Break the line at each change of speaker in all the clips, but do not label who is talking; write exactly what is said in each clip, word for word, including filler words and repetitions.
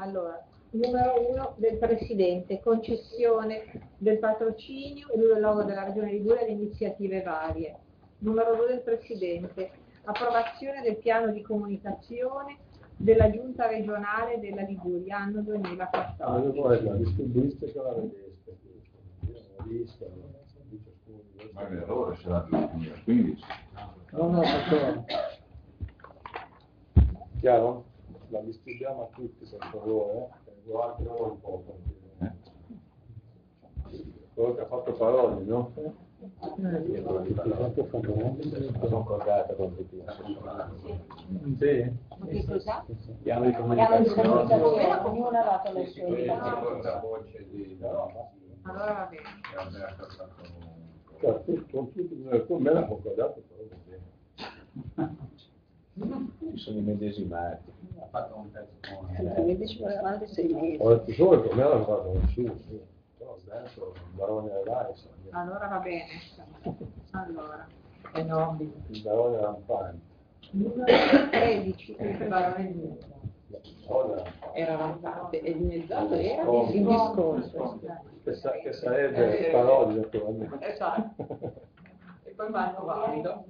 Allora, numero uno del Presidente, concessione del patrocinio e del logo della Regione Liguria alle iniziative varie. Numero due del Presidente, approvazione del piano di comunicazione della Giunta regionale della Liguria, anno duemilaquattordici.
Allora, la distribuiste che la vedeste, io l'ho vista,
ma è allora sarà del duemilaquindici.
No, no, perché... Chiaro? La distribuiamo a tutti per favore, eh? Guarda un po'. Eh? Quello che ha fatto Paroli, no?
La concordata con tutti.
Sì.
Che cosa?
Piano di comunicazione.
Ognuno ha dato le sue.
Allora va bene.
Cioè, tu, con tutti, con me l'ha concordato, però va bene.
Ci sono i medesimati.
Ha fatto un pezzo con il ci vuole avanti sei mesi.
Ho detto solo che con me l'ha fatto nessuno, sì. Però adesso il barone Rai,
Allora va bene. Allora.
E no,
il barone Rampante.
Numero tredici del Barone.
era rampante e dimezzato era il discorso.
Che, sa, che sarebbe Paroli, naturalmente.
Esatto. E poi vanno valido.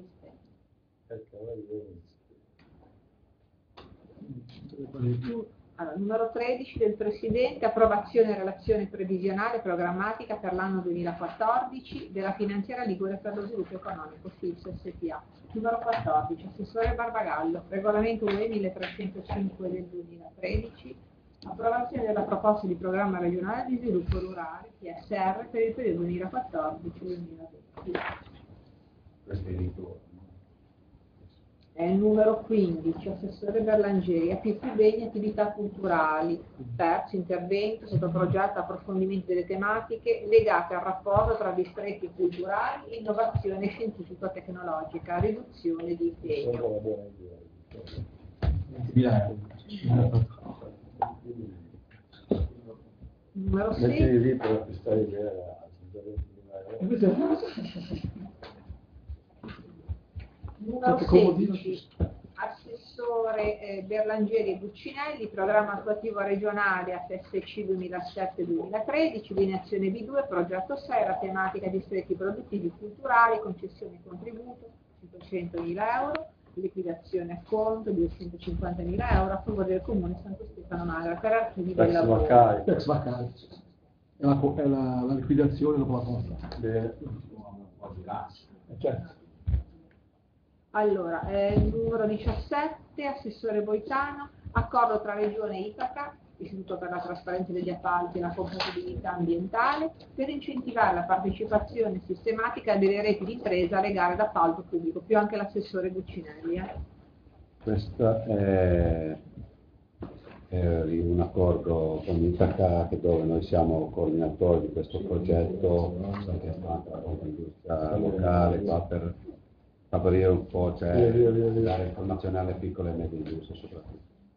Allora, numero tredici del Presidente, approvazione e relazione previsionale programmatica per l'anno duemilaquattordici della finanziaria Liguria per lo sviluppo economico, F I S S P A. Numero quattordici, Assessore Barbagallo, regolamento U E milletrecentocinque del duemilatredici, approvazione della proposta di programma regionale di sviluppo rurale, P S R, per il periodo duemilaquattordici duemilaventi. È il numero quindici, Assessore Berlangeri, A P P Beni, attività culturali. Terzo, intervento sotto progetto approfondimento delle tematiche legate al rapporto tra distretti culturali e innovazione scientifico-tecnologica, riduzione di impegno. Numero sei. Numero sedici, Assessore eh, Berlangeri e Buccinelli, programma attuativo regionale A F S C duemilasette duemilatredici, lineazione B due, progetto sei, la tematica distretti produttivi culturali, concessione e contributo, cinquecentomila euro, liquidazione a conto, duecentocinquantamila euro, a favore del Comune Santo Stefano Magra, per archivi del lavoro.
Ex vacai. È la, è la, la liquidazione dopo la conta. Bene. Certo.
Allora, eh, numero diciassette, Assessore Boitano, accordo tra Regione e Itaca, Istituto per la Trasparenza degli Appalti e la Compatibilità Ambientale, per incentivare la partecipazione sistematica delle reti di impresa alle gare d'appalto pubblico, più anche l'assessore Buccinelli. Eh.
Questo è, è un accordo con Itaca dove noi siamo coordinatori di questo progetto, che è fatta con l'industria locale, qua per favorire un po', cioè via, via, via. Dare informazione alle piccole e medie industrie soprattutto.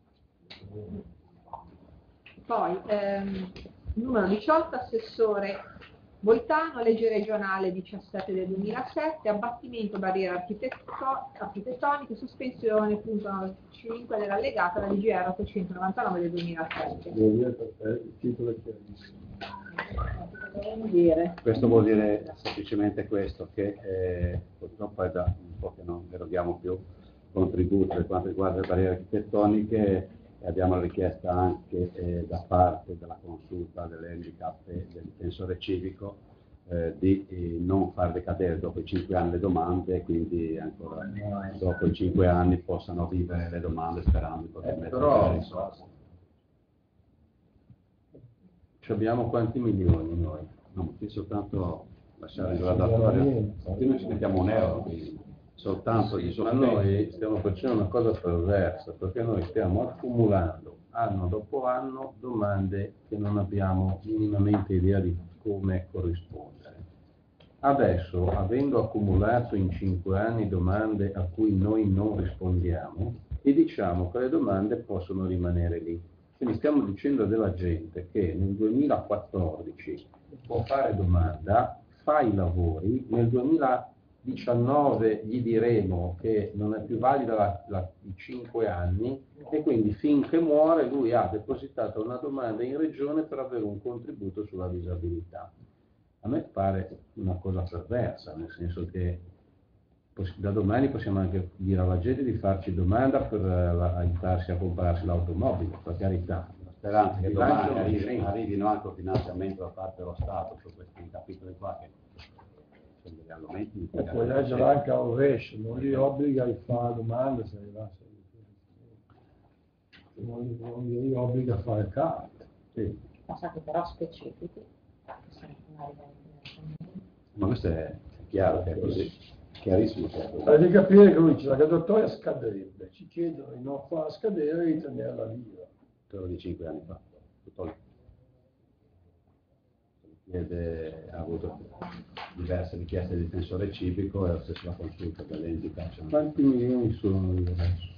Poi, ehm, numero diciotto, Assessore Boitano, legge regionale diciassette del duemilasette, abbattimento barriere architetto- architettoniche, sospensione punto novantacinque dell'allegato alla L G R ottocentonovantanove del duemilasette.
Il titolo è chiarissimo.
Dire.
Questo vuol dire semplicemente questo, che eh, purtroppo è da un po' che non eroghiamo più contributi per quanto riguarda le barriere architettoniche e abbiamo la richiesta anche eh, da parte della consulta dell'handicap e del difensore civico eh, di eh, non far decadere dopo i cinque anni le domande e quindi ancora dopo i cinque anni possano vivere le domande sperando di poter
eh,
mettere
però...
le risorse.
Ci abbiamo quanti milioni noi?
No, qui soltanto lasciare il gradatorio, qui noi ci mettiamo un euro, quindi soltanto gli
Ma noi stiamo facendo una cosa perversa, perché noi stiamo accumulando anno dopo anno domande che non abbiamo minimamente idea di come corrispondere. Adesso, avendo accumulato in cinque anni domande a cui noi non rispondiamo, e diciamo che le domande possono rimanere lì. Quindi stiamo dicendo della gente che nel duemilaquattordici può fare domanda, fa i lavori, nel duemilaventi diciannove gli diremo che non è più valida la, la, i cinque anni e quindi finché muore lui ha depositato una domanda in regione per avere un contributo sulla disabilità. A me pare una cosa perversa, nel senso che da domani possiamo anche dire alla gente di farci domanda per uh, aiutarsi a comprarsi l'automobile, per carità.
La speranza che
Bilancio
domani
non
arrivi,
scende.
arrivino anche un finanziamento da parte dello Stato su questi capitoli qua che sono degli argomenti di cui
E puoi leggere anche a rovescio, non li obbliga a fare domande se arrivasse. Non li, non li obbliga a fare carte.
Sì.
Ma sa che però specifici.
Ma questo è chiaro che è così, chiarissimo che è così.
Hai di capire che lui dice la graduatoria scaderebbe, ci chiedono di non farla scadere e di tenerla viva.
Te lo di cinque anni fa. Tutto lì. Chiede, ha avuto diverse richieste di difensore civico e lo stesso la consulta dell'entità.
Quanti milioni sono lì adesso?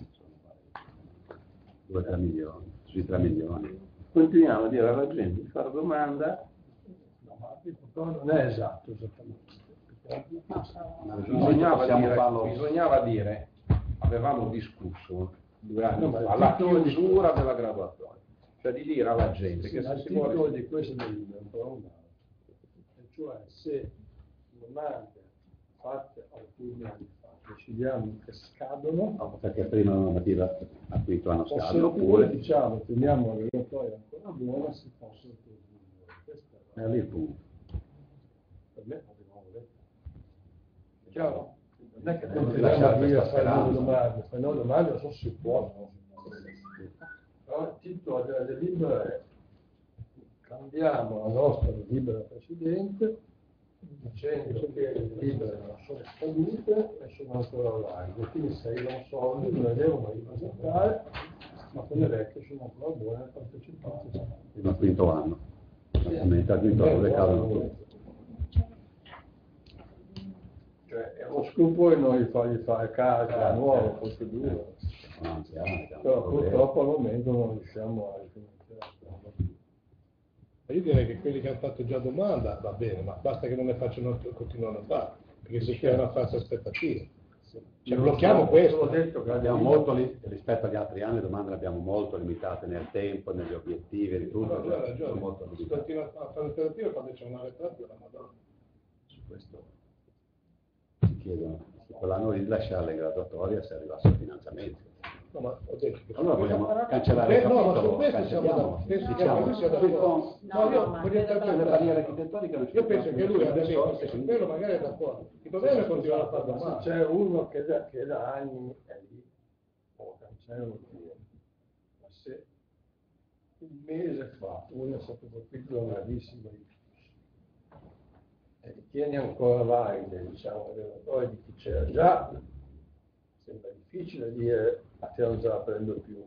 due tre milioni, sui tre milioni.
Continuiamo a dire alla gente di fare domanda.
No, ma però non è esatto, esattamente.
Bisognava
Possiamo
dire,
farlo-
bisognava dire, avevamo discusso due anni
No, ma
fa,
il
la
titolo di-
chiusura della graduatoria, cioè di dire alla gente che se si
L'articolo
vuole...
di questo delibera è un po' un altro, e cioè se domande fatte alcuni anni fa decidiamo che scadono,
No, perché prima la normativa a cui tu hanno
o se
scaduto,
oppure
oppure
diciamo teniamo la graduatoria ancora buona si possono proseguire. Questo
è lì il punto.
per me abbiamo detto. È chiaro? Non è che
Eh,
non
non
dobbiamo
lasciare
dire a
questa
fare nuove
speranza.
domande, fare nuove domande non so se si può, non si può. Però il titolo della delibera è cambiamo la nostra delibera precedente dicendo che le delibere non sono scadute e sono ancora valide, quindi se arrivano soldi non le devono ripresentare, ma quelle vecchie sono ancora buone e partecipate.
Fino al quinto anno. Esattamente, al quinto anno le cadono tutte.
Cioè è uno scrupolo e non gli fargli fare carta,
Eh,
nuova
eh,
procedura.
Sono anziani, che hanno
Però
problemi.
purtroppo al momento non riusciamo a rifinanziare.
Ma io direi che quelli che hanno fatto già domanda va bene, ma basta che non ne facciano, continuano a fare, perché si crea una falsa aspettativa. Cioè, blocchiamo questo.
Ho detto che
Abbiamo molto li- rispetto agli altri anni, le domande le abbiamo molto limitate nel tempo, negli obiettivi, di tutto.
No, tu hai
cioè,
ragione,
sono molto
si
limitate.
continua a fare l'alternativa quando c'è una retrazione, la Madonna.
Su questo ci chiedono se quell'anno lì lasciare le graduatorie se arrivasse il finanziamento.
No, ma ho detto che
Allora vogliamo cancellare
Eh,
il
no, ma su
capitolo,
questo siamo
cancelliamo.
d'accordo. Penso che
Diciamo,
noi siamo
sui
d'accordo.
con-
No, io
ma
voglio
credo
interpretare-
le barriere architettoniche non ci
Io penso che lui
sono
abbia
nessuno,
detto,
quindi-
quello magari è d'accordo. Il problema è continuare a fare
Se
domande.
c'è uno che da, che da anni è lì, o cancellano più, ma se un mese fa uno è stato colpito da una gravissima e tieni ancora valide, diciamo, le graduatorie di chi c'era già, sembra difficile dire a te non ce la prendo più.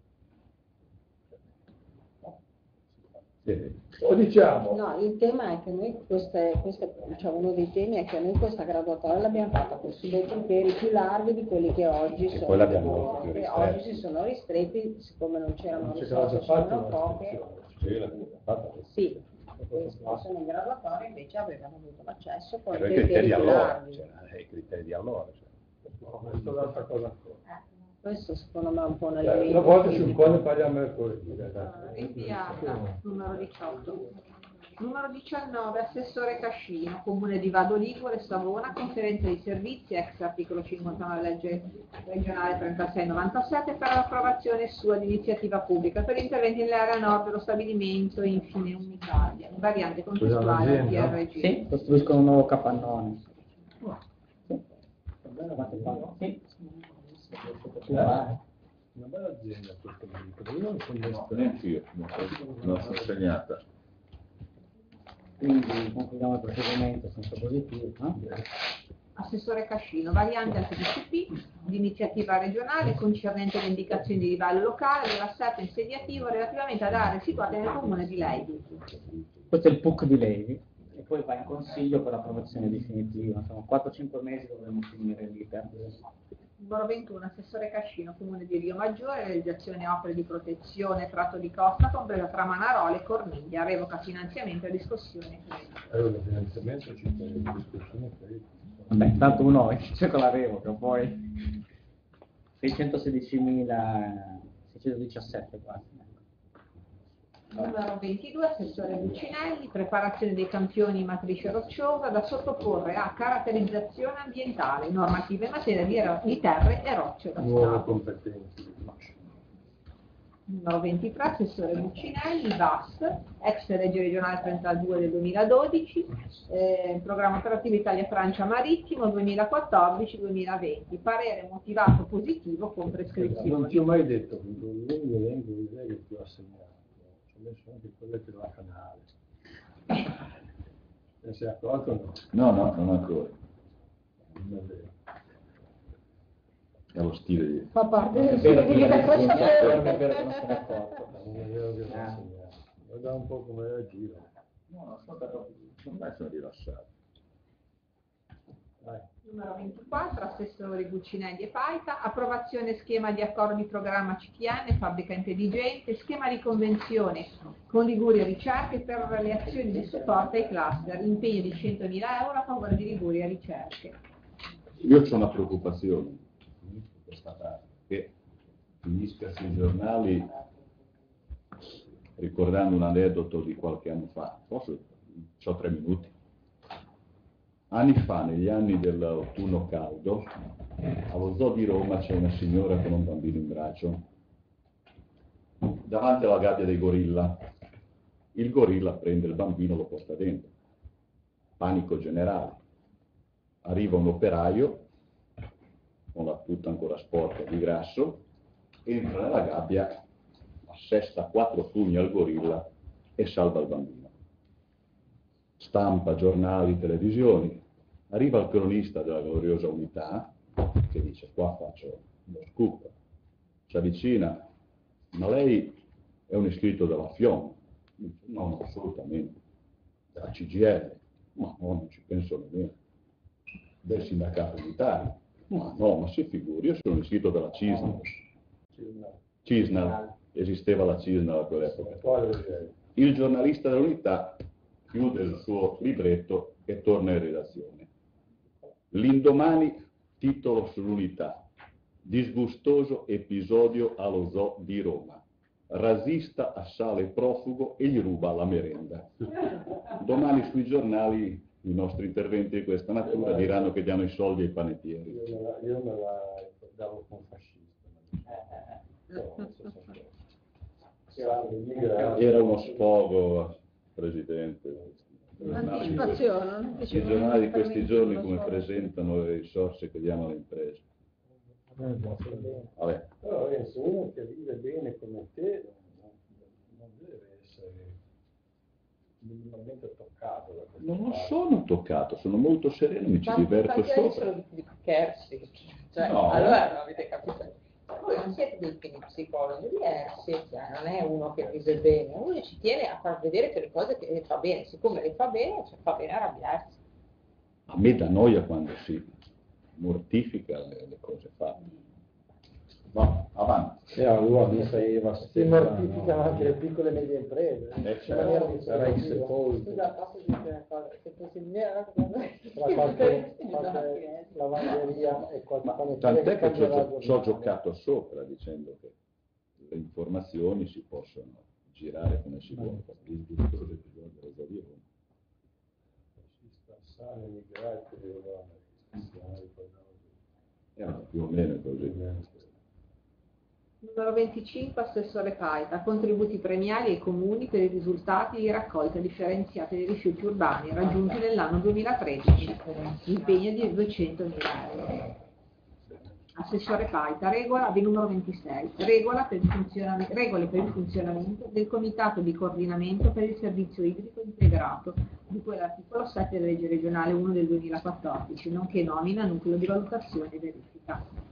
Sì.
O diciamo,
No, il tema è che noi, queste, queste, diciamo, uno dei temi è che noi questa graduatoria l'abbiamo fatta con dei criteri più larghi di quelli che oggi
E
sono.
poi l'abbiamo più
che
ristretti.
oggi si sono ristretti, siccome non c'erano
non c'è già
risorse,
fatto
c'erano
una
poche.
iscrizione.
Sì, l'abbiamo fatta.
Sì, questi che sono in graduatoria invece avevano avuto l'accesso con
Erano
i
i criteri di
più
allora,
larghi.
cioè, i criteri di allora. Cioè.
No, questa è un'altra cosa ancora.
Questo secondo me è un po' un
Eh,
elemento.
Una volta sul quale parliamo mercoledì.
Rinviata, numero diciotto. Numero diciannove, Assessore Cascino, Comune di Vado Ligure, Savona, conferenza di servizi, ex articolo cinquantanove legge regionale trentasei novantasette, per l'approvazione sua di iniziativa pubblica per interventi nell'area nord dello stabilimento e infine un'Italia, in variante contestuale al P
l'azienda?
R G.
Sì, costruiscono un nuovo capannone. Sì. Sì.
Una bella azienda questa, perché io non sono mai stato.
Neanche io, non sono- non sono segnata.
Quindi concludiamo il procedimento senso positivo, no?
Assessore Cascino, variante al P D C P di iniziativa regionale concernente le indicazioni di livello locale dell'assetto insediativo relativamente ad aree situate nel comune di Leidi.
Questo è il P U C di Levi e poi va in consiglio per l'approvazione definitiva. Sono quattro cinque mesi dovremo finire l'iter.
Numero ventuno, Assessore Cascino, Comune di Rio Maggiore, realizzazione opere di protezione tratto di costa, compresa tra Manarole e Corniglia, revoca finanziamento e discussione.
Allora, il finanziamento ci tiene in discussione crediti.
Vabbè, intanto uno c'è con la revoca, poi seicentosedicimila seicentodiciassette quasi.
Numero ventidue, assessore Buccinelli, preparazione dei campioni matrice rocciosa da sottoporre a caratterizzazione ambientale, normative in materia di, ero- di terre e rocce da
Nuove
Stato.
competenze.
Numero ventitré, assessore Buccinelli, V A S, ex legge regionale trentadue del duemiladodici, eh, programma operativo Italia-Francia Marittimo duemilaquattordici duemilaventi, parere motivato positivo con
Non
prescrizione.
ti ho mai detto che con il lungo elenco di idee che ti ho assegnato, ci ho messo anche quelle che della canale. Ne sei accorto o no?
No, no, non ancora.
Non è vero.
È lo stile di...
Fa parte
Non è
del
vero
studio
che
di
non è
questa
vero, non è vero che non se ne è accorto.
Non è vero che l'ho assegnato. Guarda un po' come reagira.
No, no, sono, ormai sono rilassato.
Dai.
Numero ventiquattro, assessori Buccinelli e Paita, approvazione schema di accordo di programma C T N, fabbrica intelligente, schema di convenzione con Liguria Ricerche per le azioni di supporto ai cluster, impegno di centomila euro a favore di Liguria Ricerche.
Io ho una preoccupazione su questa parte, che finisca sui giornali ricordando un aneddoto di qualche anno fa, forse ho tre minuti. Anni fa, negli anni dell'autunno caldo, allo zoo di Roma c'è una signora con un bambino in braccio, davanti alla gabbia dei gorilla. Il gorilla prende il bambino e lo porta dentro. Panico generale. Arriva un operaio, con la tuta ancora sporca di grasso, entra nella gabbia, assesta quattro pugni al gorilla e salva il bambino. Stampa, giornali, televisioni. Arriva il cronista della gloriosa unità, che dice: qua faccio lo scoop. Si avvicina: ma lei è un iscritto della F I O M? Dice: no, no, assolutamente. Della C G I L? Ma no, non ci penso nemmeno. Del sindacato unitario? Ma no, ma si figuri, io sono iscritto della CISNAL. CISNAL, esisteva la CISNAL a quell'epoca. Il giornalista dell'unità chiude il suo libretto e torna in redazione. L'indomani, titolo sull'unità: disgustoso episodio allo zoo di Roma. Razzista assale profugo e gli ruba la merenda. Domani sui giornali i nostri interventi di questa natura diranno che diano i soldi ai panettieri.
Io me la, io me la ricordavo con fascista.
Era uno sfogo, Presidente.
Anticipazione,
I giornali di questi giorni come presentano le risorse che diamo alle imprese. Vabbè.
Però Renzo, uno che vive bene come te non, non deve essere minimamente toccato da questo.
Non sono toccato, sono molto sereno, mi ci diverto sopra.
Di, di Kersi, cioè,
No.
allora non avete capito. Voi non siete dei psicologi diversi, cioè, non è uno che vive bene, uno ci tiene a far vedere che le cose che le fa bene, siccome le fa bene, cioè, fa bene arrabbiarsi.
A me dà noia quando si mortifica le, le cose fatte. No, avanti.
Eh, allora si mortificano anche le piccole e medie imprese.
Eh,
In maniera
certo.
sarai sepolto.
Scusa, posso dire una cosa? Se fossi mia,
Tra qualche, qualche lavanderia e qualche
Ma
panettiere
tant'è che ci ho,
cambierà
gio- ci ho
giornale.
giocato sopra dicendo che le informazioni si possono girare come si vuole. Il disgustoso episodio dello zoo di Roma.
Fascista, sale, migrati,
Era più o meno così.
Numero venticinque, assessore Paita, contributi premiali ai comuni per i risultati di raccolta differenziata dei rifiuti urbani raggiunti nell'anno duemilatredici, impegno di duecentomila euro. Assessore Paita, regola di numero ventisei, regola per il funzionamento, regole per il funzionamento del Comitato di Coordinamento per il Servizio Idrico Integrato, di cui l'articolo sette della legge regionale uno del duemilaquattordici, nonché nomina nucleo di valutazione e verifica.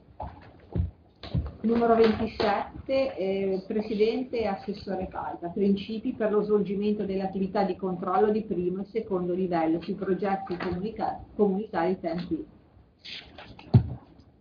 Numero ventisette, eh, Presidente e Assessore Paita, principi per lo svolgimento delle attività di controllo di primo e secondo livello sui progetti comunica- comunitari T N T.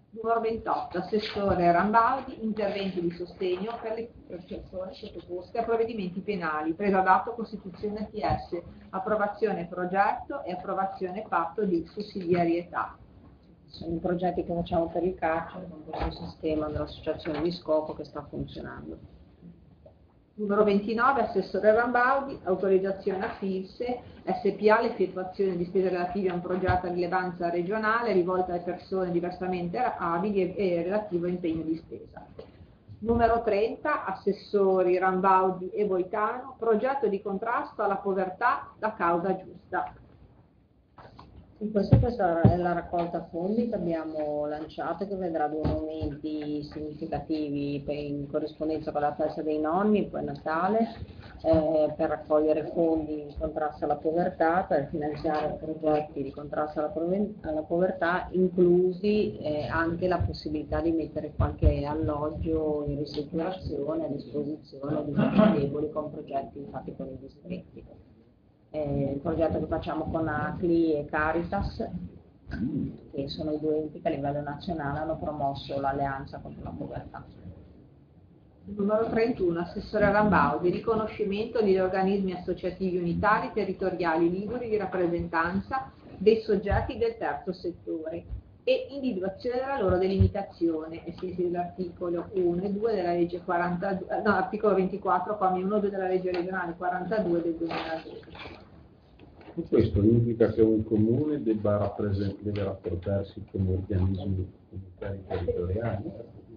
Numero ventotto, assessore Rambaldi, interventi di sostegno per le persone sottoposte a provvedimenti penali, presa d'atto costituzione T S, approvazione progetto e approvazione patto di sussidiarietà.
Sono i progetti che facciamo per il carcere con questo sistema dell'associazione di scopo che sta funzionando.
Numero ventinove, assessore Rambaldi, autorizzazione a FILSE, S P A l'effettuazione di spese relative a un progetto a rilevanza regionale rivolta alle persone diversamente abili e, e relativo impegno di spesa. Numero trenta, assessori Rambaldi e Boitano, progetto di contrasto alla povertà, la causa giusta.
In questo, questa è la raccolta fondi che abbiamo lanciato, che vedrà due aumenti significativi per, in corrispondenza con la festa dei nonni, poi Natale, eh, per raccogliere fondi in contrasto alla povertà, per finanziare progetti di contrasto alla, alla povertà, inclusi eh, anche la possibilità di mettere qualche alloggio in ristrutturazione a disposizione di persone deboli con progetti fatti con i distretti. Eh, il progetto che facciamo con A C L I e Caritas, che sono i due enti che a livello nazionale hanno promosso l'alleanza contro la povertà.
Numero trentuno, assessore Rambaldi, riconoscimento degli organismi associativi unitari territoriali liguri di rappresentanza dei soggetti del terzo settore e individuazione della loro delimitazione, ai sensi dell'articolo uno e due della legge quarantadue, no, articolo ventiquattro, commi uno e due della legge regionale quarantadue del duemiladodici.
Questo indica che un comune debba rappresent- deve rapportarsi con organismi comunitari territoriali.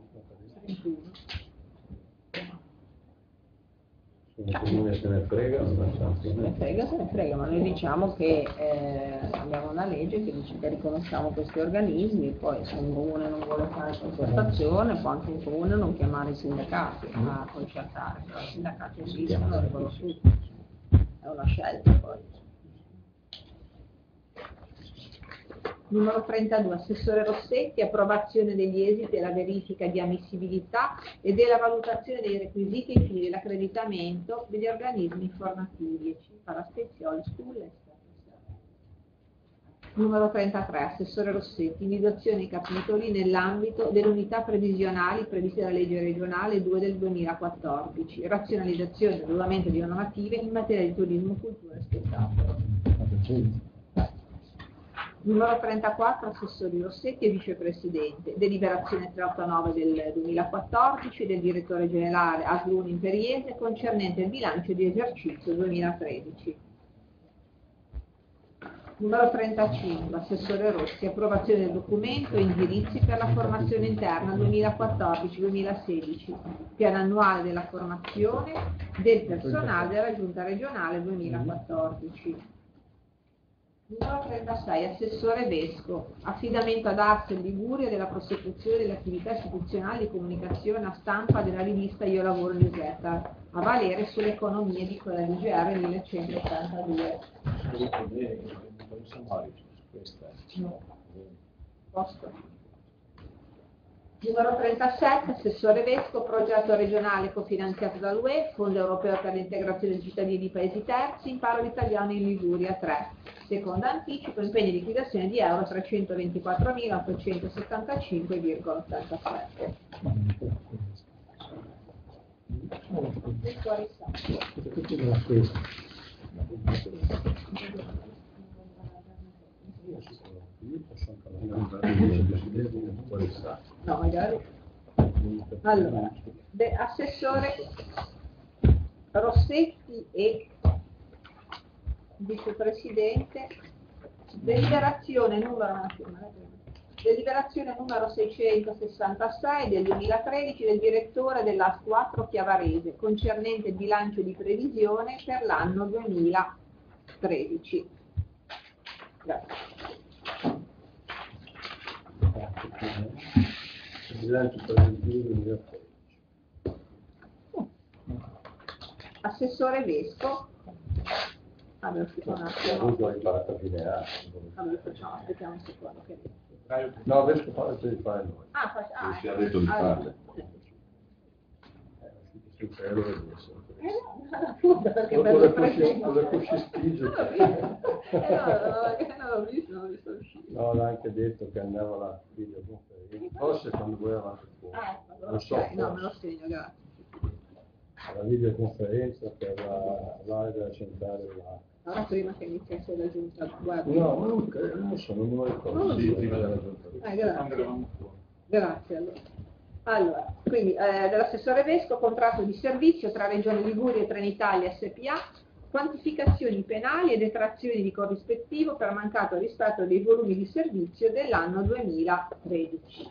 Se un comune se ne frega, non sa.
Se ne frega, se ne frega, ma noi diciamo che eh, abbiamo una legge che dice che riconosciamo questi organismi, poi se un comune non vuole fare concertazione, può anche un comune non chiamare i sindacati a concertare, però i sindacati esistono, arrivano tutti, è una scelta poi.
Numero trentadue, assessore Rossetti, approvazione degli esiti della verifica di ammissibilità e della valutazione dei requisiti ai fini dell'accreditamento degli organismi informativi, la Spezioli School. Numero trentatré, assessore Rossetti, individuazione dei capitoli nell'ambito delle unità previsionali previste dalla legge regionale due del duemilaquattordici, razionalizzazione e adeguamento di normative in materia di turismo, cultura e spettacolo. Numero trentaquattro, assessori Rossetti e vicepresidente, deliberazione trecentoottantanove del duemilaquattordici del direttore generale A S L uno Imperiese concernente il bilancio di esercizio duemilatredici. Numero trentacinque, assessore Rossi, approvazione del documento indirizzi per la formazione interna duemilaquattordici duemilasedici, piano annuale della formazione del personale della giunta regionale duemilaquattordici. Numero trentasei, assessore Vesco, affidamento ad Arcel Liguria della prosecuzione delle attività istituzionali di comunicazione a stampa della rivista Io Lavoro Newsletter, a valere sulle economie di quella D G R millecentottantadue. No. Posto. Numero trentasette, assessore Vesco, progetto regionale cofinanziato dall'U E, Fondo Europeo per l'integrazione dei cittadini di paesi terzi, imparo l'italiano in Liguria tre. Secondo anticipo, impegni di liquidazione di euro trecentoventiquattromilaottocentosettantacinque virgola ottantasette. No, magari. Allora, de, assessore Rossetti e vicepresidente, deliberazione numero, deliberazione numero seicentosessantasei del duemilatredici del direttore dell'A S quattro Chiavarese concernente il bilancio di previsione per l'anno duemilatredici. Grazie.
Bilancio preventivo duemilatredici.
Assessore Vesco. Allora, un attimo.
Ho imparato a fine anno.
Allora, facciamo, aspettiamo un secondo. Che...
No, adesso devi fare noi.
Ah, faccio, ah,
Si è detto di
allora,
farle.
più bello di essere.
Eh no, appunto, perché
Con
per
le
il
cosci-
presente.
con le coscistige.
Eh no, non l'ho visto, non l'ho visto uscire.
No, l'ha anche detto che andava alla videoconferenza. Forse quando voi eravate fuori.
Ah, ecco, allora
Non so,
ok, no, me lo
forse.
segno, grazie.
Alla videoconferenza per la l'area della centrale là.
Allora prima che iniziasse la giunta, guarda.
No, non, credo, non so, non me lo ricordo.
Non lo
Sì,
so.
prima della giunta.
Eh, grazie. Grazie allora. Allora, quindi eh, dell'assessore Vesco, contratto di servizio tra Regione Liguria e Trenitalia S P A, quantificazioni penali e detrazioni di corrispettivo per mancato rispetto dei volumi di servizio dell'anno duemilatredici.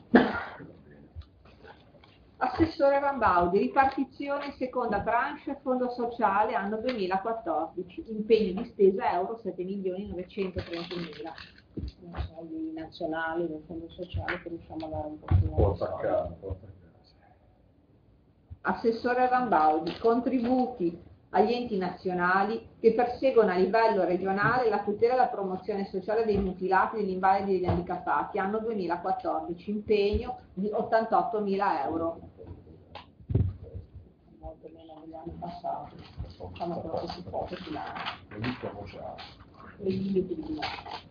Assessore Rambaudi, ripartizione seconda tranche fondo sociale anno duemilaquattordici, impegno di spesa euro sette milioni novecentotrentamila.
Soldi nazionali del fondo sociale che riusciamo a dare un po' più.
Porta a casa, porta a casa.
Assessore Rambaudi, contributi agli enti nazionali che perseguono a livello regionale la tutela e la promozione sociale dei mutilati, degli invalidi e degli handicappati, anno duemilaquattordici, impegno di ottantottomila euro.
Molto meno degli anni passati, facciamo quello che si può, che si dà. I limiti di bilancio.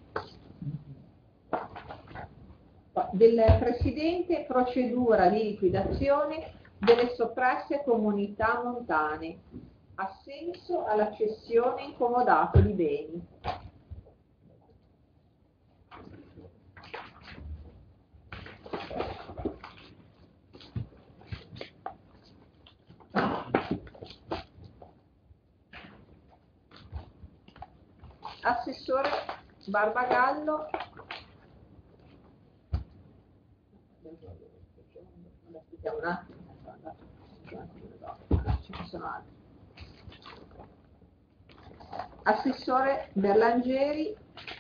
Del Presidente, procedura di liquidazione delle soppresse comunità montane, assenso alla cessione in comodato di beni. Assessore Barbagallo. Aspettiamo un attimo, ce ne sono altri. Assessore Berlangeri,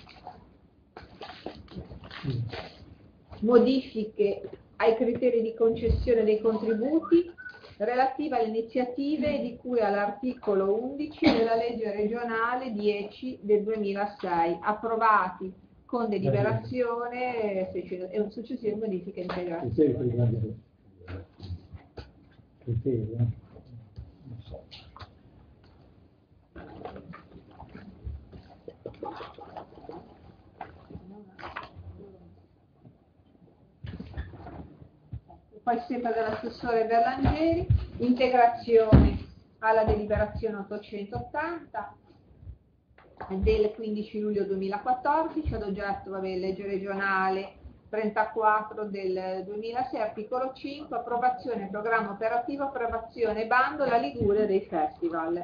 modifiche ai criteri di concessione dei contributi relative alle iniziative di cui all'articolo undici della legge regionale dieci del duemilasei, approvati con deliberazione e un successivo modifica e integrazione.
Criteri, eh? Non so.
Poi sempre dell'assessore Berlangeri, integrazione alla deliberazione ottocentottanta del quindici luglio duemilaquattordici, ad oggetto vabbè, legge regionale trentaquattro del duemilasei, articolo cinque, approvazione programma operativo, approvazione bando la Liguria dei festival.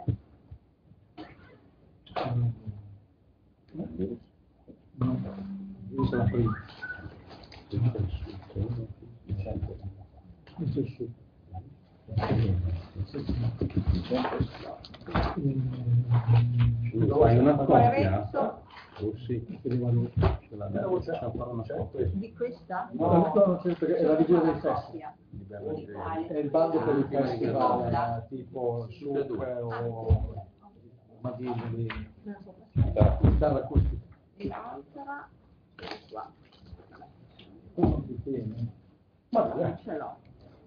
Fai una copia?
Lorenzo,
Oh sì, ce la devo fare una copia.
di questa?
No, no, no, certo che è la visione dei
Una
festival.
copia.
È il bando per i
Ah,
festival,
seconda.
eh, tipo Super o Madini,
Ah.
chitarra acustica.
E l'altra qua.
Non si tiene. Ma
Non ce l'ho.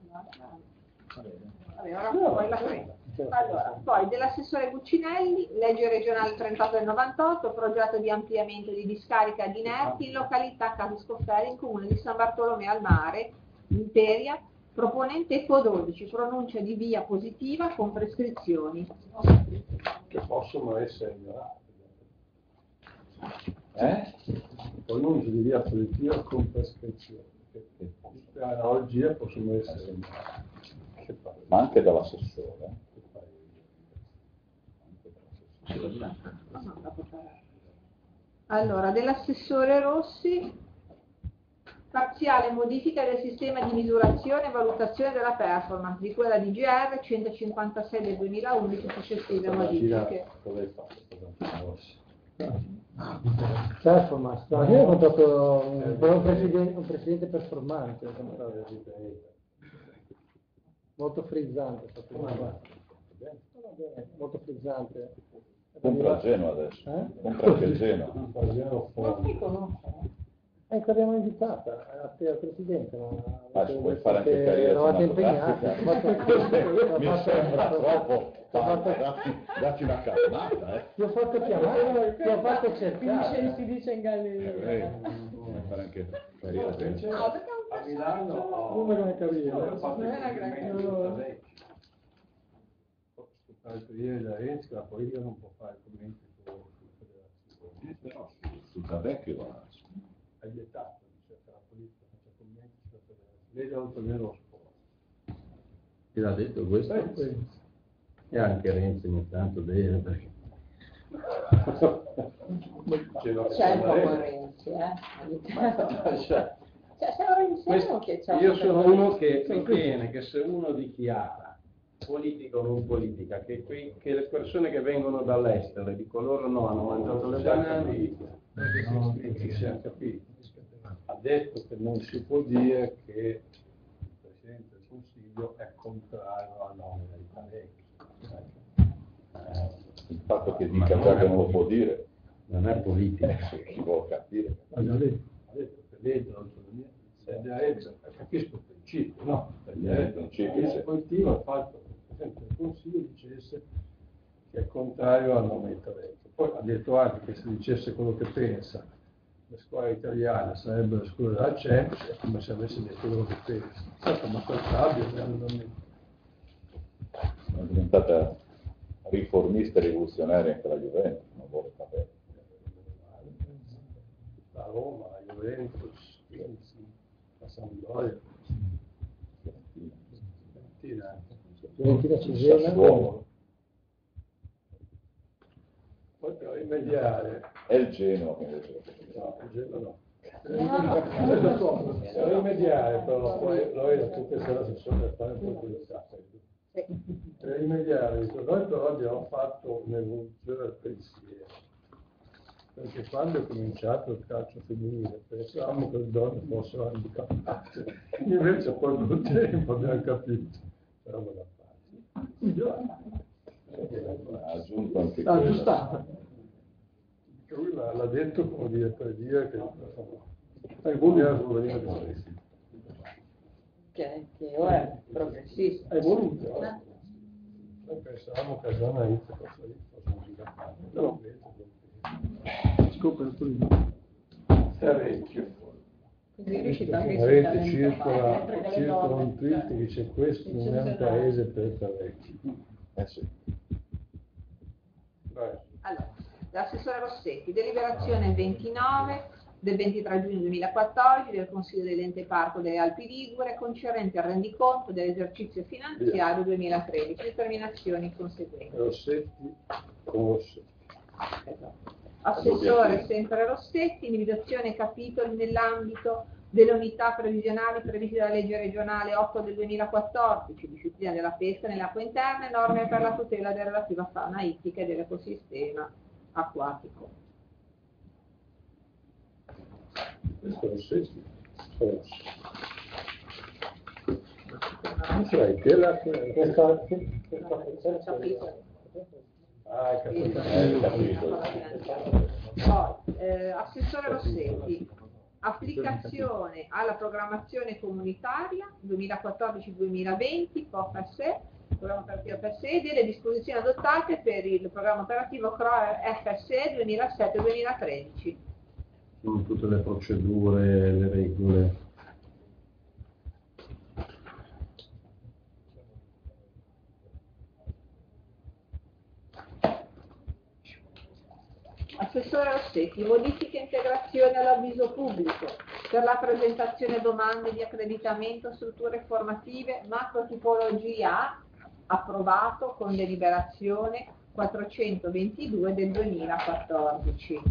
Vabbè, ora
No,
poi la prendo. Allora, poi dell'assessore Cuccinelli, legge regionale trentotto del novantotto, progetto di ampliamento di discarica di inerti in località Casi Scofferi in comune di San Bartolomeo al Mare, Imperia, proponente E P O dodici, pronuncia di via positiva con prescrizioni.
che possono essere ignorate. Eh? Pronuncia di via positiva con prescrizione. Che, che oggi possono essere ignorate. Che palle.
Ma anche dall'assessore.
Allora, dell'assessore Rossi, parziale modifica del sistema di misurazione e valutazione della performance di quella D G R centocinquantasei del duemilaundici, successive modifiche.
Cosa hai fatto?
Performance, no, io ho incontrato un, un, presidente, un presidente performante, molto frizzante, molto frizzante.
Compra il Genoa adesso.
Eh?
Compra anche il Genoa.
Non mi conoscono.
Eh, è che abbiamo invitata a te al Presidente, ma
Ah, ci puoi fare anche carriera
eravate impegnati.
cinematografica? Mi sembra troppo. Dacci, dacci una calmata, eh.
Ti ho fatto chiamare, ti ho fatto cercare.
Si dice in Galileo.
Puoi fare anche carriera cinematografica.
No, perché è un
A Milano
Come non è carriera?
ho fatto
Non è una gran
il Altro ieri da Renzi, la politica non può fare commenti sulla federazione.
Però sul vecchio va.
È vietato, dice che la politica faccia commenti sulla federazione. Lei deve ottenere lo sport.
Chi l'ha detto questo?
Eh, sì.
E anche Renzi ogni tanto deve, perché...
C'è un po' Renzi, eh? Cioè, se un renziano che c'è
Io sono uno che ritiene che se uno dichiara, politico o non politica, che, qui, che le persone che vengono dall'estero e dicono loro no, hanno mangiato le banane,
No, ci siamo capiti. Ha detto che non si può dire che il Presidente del Consiglio è contrario alla nomina di parecchi.
Il fatto che dica già che non lo può dire,
non è politica.
chi vuole capire.
Ha detto, ha detto che legge l'autonomia, tenderebbe, capisco il principio, no?
Il principio, sì.
Continua il fatto che il Presidente del Consiglio dicesse che è contrario alla nomina di parecchi. Poi ha detto anche che se dicesse quello che pensa, le scuole italiane sarebbero le scuole della Champions, è come se avesse detto quello che pensa. Certo, ma quel cambio è
diventata riformista e rivoluzionaria anche la Juventus, non vuole sapere.
La Roma, la Juventus, la Sampdoria, Fiorentina,
Fiorentina Cesena.
Sassuolo.
Poi per rimediare,
È il Genoa che invece
no, il Genoa no. Per rimediare però, poi noi da tutte queste assessore a fare un po' di per rimediare, dico, noi però abbiamo fatto un'evoluzione del pensiero, perché quando è cominciato il calcio femminile pensavamo che le donne fossero handicappate, invece poi col tempo abbiamo capito, però non la faccio.
ha aggiunto anche
Ah,
quello.
giusto.
Lui l'ha l'ha detto come dire per dire che è voluto venire fuori.
che, che ora è progressista.
È voluto. eh. Noi pensavamo che a zona I T fosse handicappata, però
Scopre tu.
parecchio.
Quindi è riuscito anche
La rete circola,
mentre che le
circola
donne-
un tweet che dice questo non è un paese per parecchi.
Eh sì.
Vai.
Allora, l'assessore Rossetti, deliberazione ventinove del ventitré giugno duemilaquattordici del Consiglio dell'Ente Parco delle Alpi Ligure concernente il rendiconto dell'esercizio finanziario duemilatredici, determinazioni conseguenti.
Rossetti con Rossetti.
Assessore sempre Rossetti, individuazione capitoli nell'ambito delle unità previsionali previste dalla legge regionale otto del duemilaquattordici, disciplina della pesca nelle acque interne, norme per la tutela della relativa fauna ittica e dell'ecosistema acquatico.
Questo è Rossetti. Non sai, che la questa
Capitolo.
Ah, hai capito.
Eh, capito.
Poi, eh, Assessore Rossetti, applicazione alla programmazione comunitaria duemilaquattordici duemilaventi, P O F S E, programma operativo F S E, delle disposizioni adottate per il programma operativo C R O F S E duemilasette duemilatredici.
Sono tutte le procedure, le regole.
Assessore Rossetti, modifiche e integrazioni all'avviso pubblico per la presentazione domande di accreditamento a strutture formative macrotipologia A, approvato con deliberazione quattrocentoventidue del duemilaquattordici.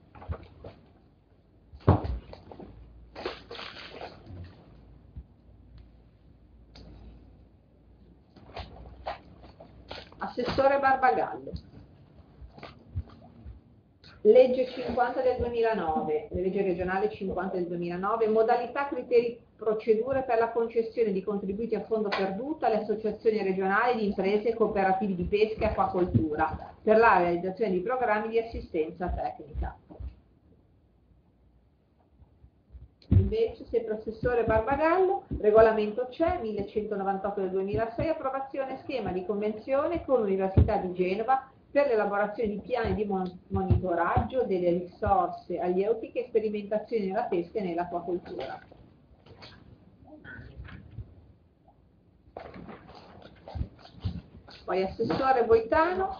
Assessore Barbagallo. Legge cinquanta del duemilanove, legge regionale cinquanta del duemilanove, modalità, criteri, procedure per la concessione di contributi a fondo perduto alle associazioni regionali di imprese e cooperativi di pesca e acquacoltura per la realizzazione di programmi di assistenza tecnica. invece, sempre assessore Barbagallo, regolamento C E millecentonovantotto del duemilasei, approvazione schema di convenzione con l'Università di Genova per l'elaborazione di piani di mon- monitoraggio delle risorse alieutiche e sperimentazioni nella pesca e nell'acquacoltura. Poi assessore Boitano,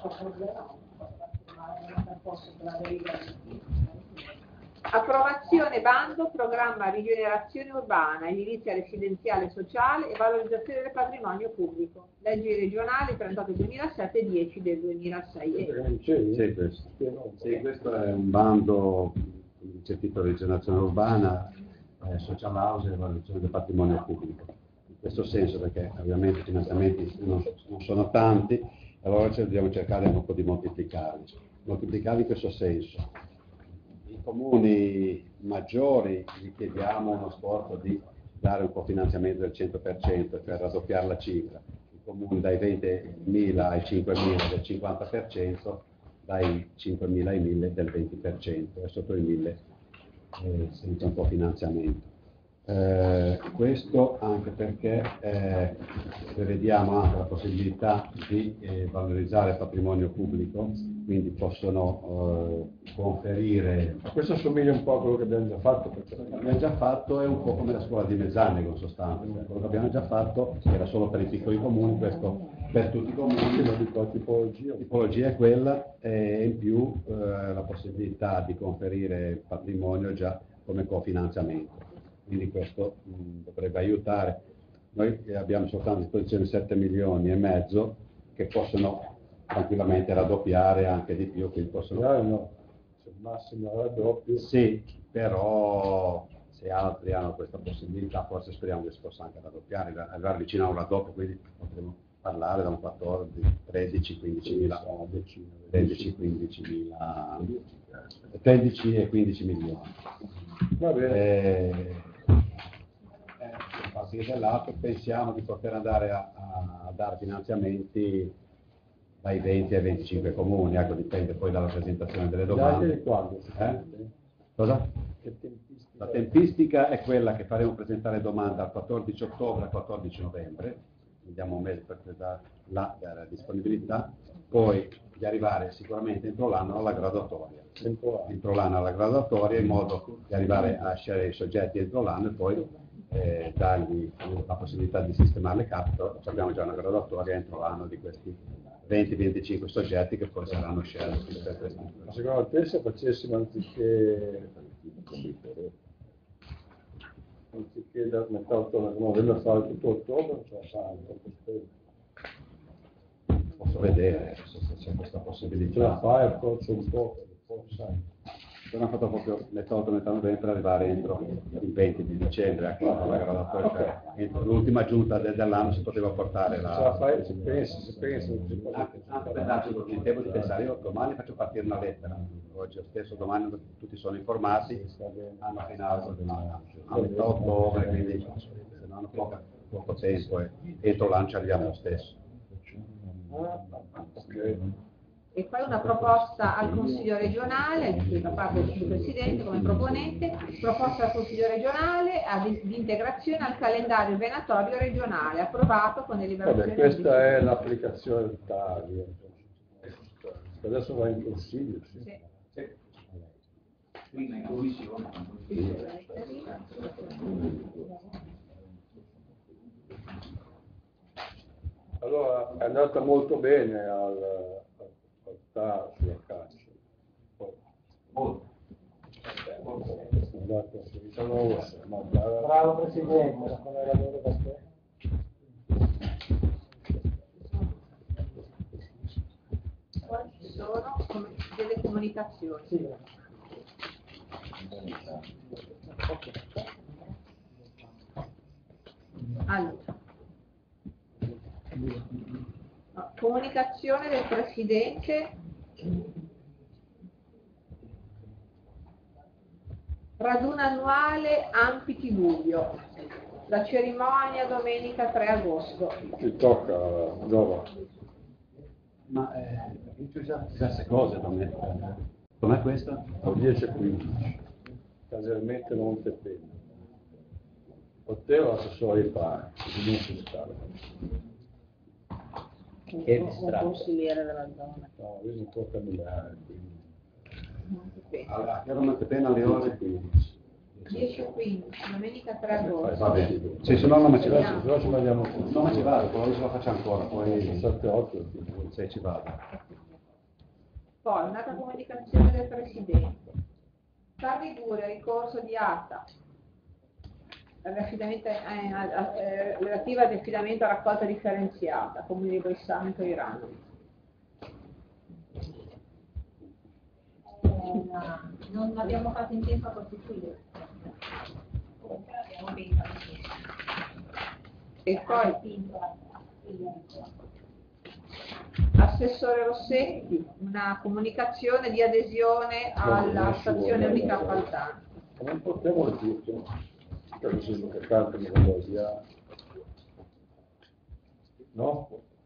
approvazione bando programma rigenerazione urbana, edilizia residenziale e sociale e valorizzazione del patrimonio pubblico, leggi regionali trentotto del duemilasette e dieci del duemilasei.
Sì, questo. Sì, questo è un bando, come dice il titolo, rigenerazione urbana, eh, social housing e valorizzazione del patrimonio pubblico. In questo senso, perché ovviamente i finanziamenti non, non sono tanti, allora dobbiamo cercare un po' di moltiplicarli. Moltiplicarli in questo senso. I comuni maggiori gli chiediamo uno sforzo di dare un cofinanziamento del cento per cento per raddoppiare la cifra. I comuni dai ventimila ai cinquemila del cinquanta per cento, dai cinquemila ai mille del venti per cento e sotto i mille eh, senza un cofinanziamento. Eh, questo anche perché eh, prevediamo anche la possibilità di eh, valorizzare il patrimonio pubblico, quindi possono eh, conferire.
Questo assomiglia un po' a quello che abbiamo già fatto. Perché
L'abbiamo già fatto, è un po' come la scuola di Mezzane in sostanza, quello che abbiamo già fatto era solo per i piccoli comuni, questo per tutti i comuni.
non dico tipologia.
La tipologia è quella e in più eh, la possibilità di conferire patrimonio già come cofinanziamento. Quindi questo mh, dovrebbe aiutare. Noi abbiamo soltanto a disposizione sette milioni e mezzo che possono tranquillamente raddoppiare anche di più, quindi possono...
No, no, se il massimo è raddoppio.
Sì, però se altri hanno questa possibilità forse speriamo che si possa anche raddoppiare, arrivare vicino a un raddoppio, quindi potremo parlare da un quattordici, tredici, quindici mila, tredici, quindici mila, tredici e quindici milioni.
Va bene.
Eh, a partire dall'altro pensiamo di poter andare a, a, a dare finanziamenti dai venti ai venticinque comuni, ecco, dipende poi dalla presentazione delle domande. Eh? Cosa? La tempistica è quella che faremo presentare domanda dal quattordici ottobre al quattordici novembre, diamo un mese per presentare la, la disponibilità, poi di arrivare sicuramente entro l'anno alla graduatoria. Entro l'anno alla graduatoria in modo di arrivare a scegliere i soggetti entro l'anno e poi eh, dargli la possibilità di sistemare le carte. Abbiamo già una graduatoria entro l'anno di questi venti venticinque soggetti che poi saranno scelti per questi.
Ma secondo te se facessimo anziché anziché da metà ottobre novembre fare tutto ottobre, cioè fare
posso vedere se c'è questa possibilità.
Ce la fai, approccio un po', poi sai.
Abbiamo fatto proprio metà ottobre, metà novembre per arrivare entro il venti di dicembre, ecco, la graduatoria, cioè, entro l'ultima giunta de, dell'anno si poteva portare la...
Ce la fai, si pensa, si pensa.
Anche, anche per darci il tempo di pensare, io domani faccio partire una lettera, oggi stesso, domani tutti sono informati, hanno fino a, a metà ottobre, quindi se non hanno poco, poco tempo e entro l'anno ci arriviamo lo stesso.
Okay.
E poi una proposta al Consiglio regionale, da parte del Presidente come proponente, proposta al Consiglio regionale ad, di integrazione al calendario venatorio regionale, approvato con deliberazione.
Vabbè, questa è l'applicazione del taglio. Adesso va in Consiglio. Sì.
Sì.
Sì.
Quindi in commissione.
Allora, è andata molto bene al... sta sulla caccia. Poi,
Bravo Presidente, come lavoro da te.
Poi ci sono delle comunicazioni.
Sì.
Allora. Comunicazione del Presidente. Raduno annuale Ampiti Luglio. La cerimonia domenica tre agosto.
Ti tocca, Giova.
Ma eh, c'è già diverse cose domenica. Com'è questa?
Alle dieci e quindici. Casualmente non te pena. Poteva l'assessore di fare, non si sta.
Che è un consigliere della zona.
No, lui non può camminare, quindi.
Allora, chiaramente appena alle ore quindici.
dieci e quindici, domenica tre agosto.
Va bene. Sì, se no non mi ci vado.
Se no ci mandiamo
Non mi ci vado, poi ce la faccio ancora, poi
sette otto.
se ci vado.
Poi, un'altra comunicazione del Presidente. Far ridurre il ricorso di A T A l'affidamento, eh, eh, relativa ad affidamento a raccolta differenziata, comune di Bolzano e Coirano.
Eh, non abbiamo fatto in tempo a costituire. Comunque abbiamo vinto.
E poi Assessore Rossetti, una comunicazione di adesione alla stazione unica appaltante.
Non portiamo le tutto, perché se che tanto mi voglio sia. No?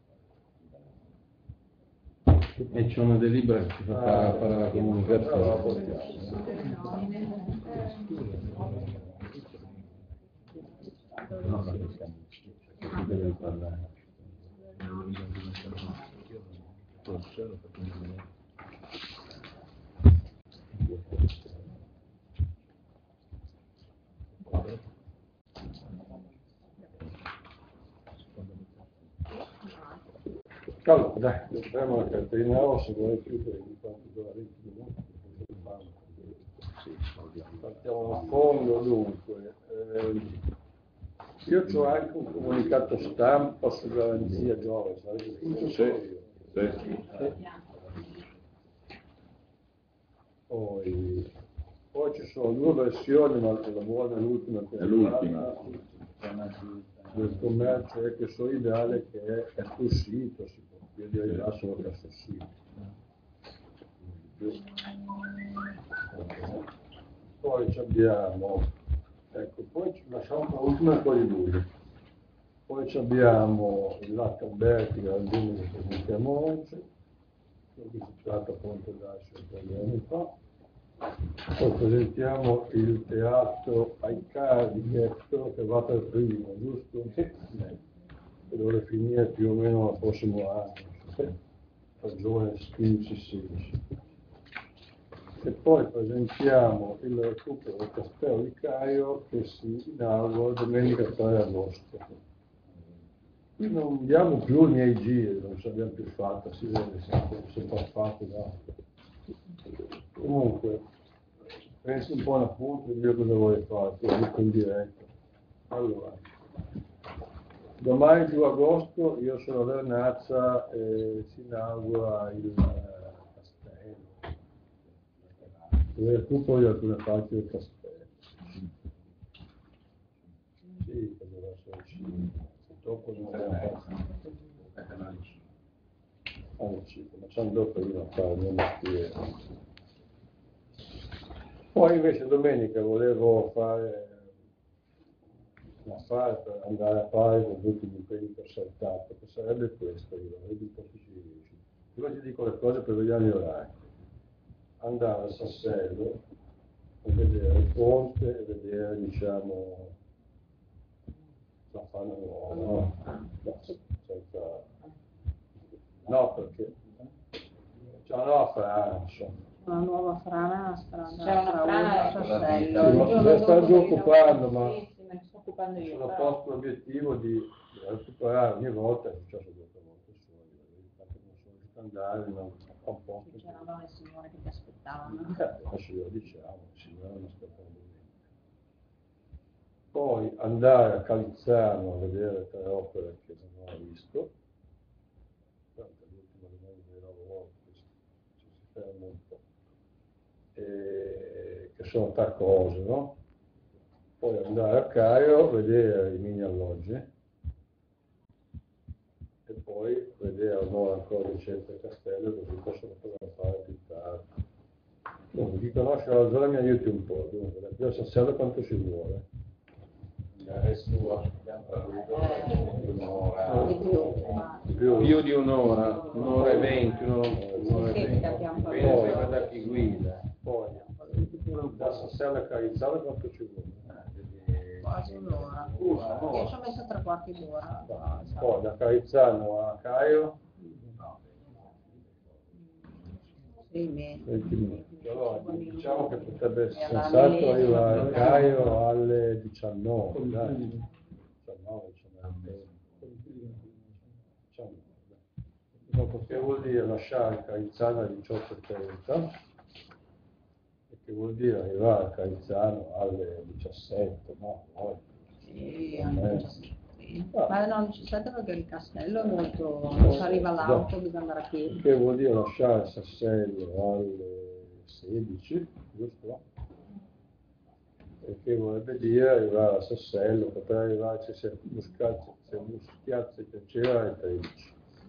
E c'è una delibera che ci fa fare, fare la comunicazione. No, perché siamo, si deve parlare.
Allora, dai, entriamo la cartellina rossa, vuoi più per i quanti dollari partiamo a fondo dunque. Eh, io ho anche un comunicato stampa su garanzia Giove, sai?
Sì, sì.
Poi, poi ci sono due versioni, ma la buona è l'ultima che
È l'ultima.
del commercio è che solidale che è, è sul sito, si può io direi là solo che è sul sito. Poi abbiamo, ecco, poi ci lasciamo l'ultima poi di luglio. Poi abbiamo il latte Alberti, che l'azienda che presentiamo oggi, che si tratta appunto da sette anni fa. Poi presentiamo il teatro Aicari, che è quello che va per primo, giusto? Sì. Che dovrebbe finire più o meno al prossimo anno, stagione quindici sedici. E poi presentiamo il recupero del castello di Caio che si inaugura domenica tre agosto. Qui non diamo più i miei giri, non ce l'abbiamo più fatta, si vede, sempre fatto da. Comunque, pensi un po' un appunto di cosa vuoi fare, te lo dico in diretta. Allora, domani due agosto io sono a Vernazza e si inaugura il eh, castello, il recupero di alcune parti del castello. Sì, che deve essere cinque. Dopo non abbiamo fatto. Alle cinque, facciamo dopo prima a fare il mio mestiere. Poi invece domenica volevo fare un affare per andare a fare con tutti gli impegni che ho saltato, che sarebbe questo, io vedi un po' se ci riesci. Io ti dico le cose per vedere gli orari. Andare a Sassello a vedere il ponte e vedere, diciamo, la fana nuova, no? No, senza... no perché c'è una nuova frana, insomma.
Una nuova frana, una strada.
C'è una frana a Sassello.
Sì, ma se ne sta giù occupando, ma
Sì, sì, me ne sto occupando io.
sono
però.
posto l'obiettivo di recuperare ogni volta, è successo due volte solo, perché non sono riuscito ad andare, non ho un po'.
C'erano le signore che ti aspettavano.
Adesso glielo diciamo, il signore non aspettava niente. Poi andare a Calizzano a vedere tre opere che non ho visto, l'ultima domenica di lavoro ci si ferma un po', e, che sono tre cose, no? Poi andare a Caio, vedere i mini alloggi e poi vedere allora ancora il centro del castello, così possono fotografare più tardi. Dunque, chi conosce la zona mi aiuti un po', dunque, da qui a Sassello quanto ci vuole?
Di più.
Più,
Più di un'ora, un'ora e venti, un'ora un'ora e
Sì,
venti.
capiamo.
Quindi dipende da chi guida.
poi da Sassello a Carizzano quanto ci vuole?
Quasi un'ora. d'ora.
Una, no?
Io ci ho messo tre quarti d'ora.
Poi da Carizzano a Cairo,
Sì, meno.
venti minuti. Allora, diciamo che potrebbe essere
E alla
sensato
Milese,
arrivare a
no?
Cairo alle diciannove, dai. diciannove, diciannove. diciannove. Dopo che vuol dire lasciare Carizzano alle diciotto e trenta, e che vuol dire arrivare a Carizzano alle diciassette, no? Poi,
Sì,
eh,
anche diciassette.
Ah.
Ma no, diciassette perché il castello è molto... non ci arriva l'auto, bisogna andare a piedi.
che vuol dire lasciare Sassello alle sedici, giusto? E che vorrebbe dire arrivare a Sassello, poter arrivarci se Muscazzi, se Muschiazzi piaceva alle tredici.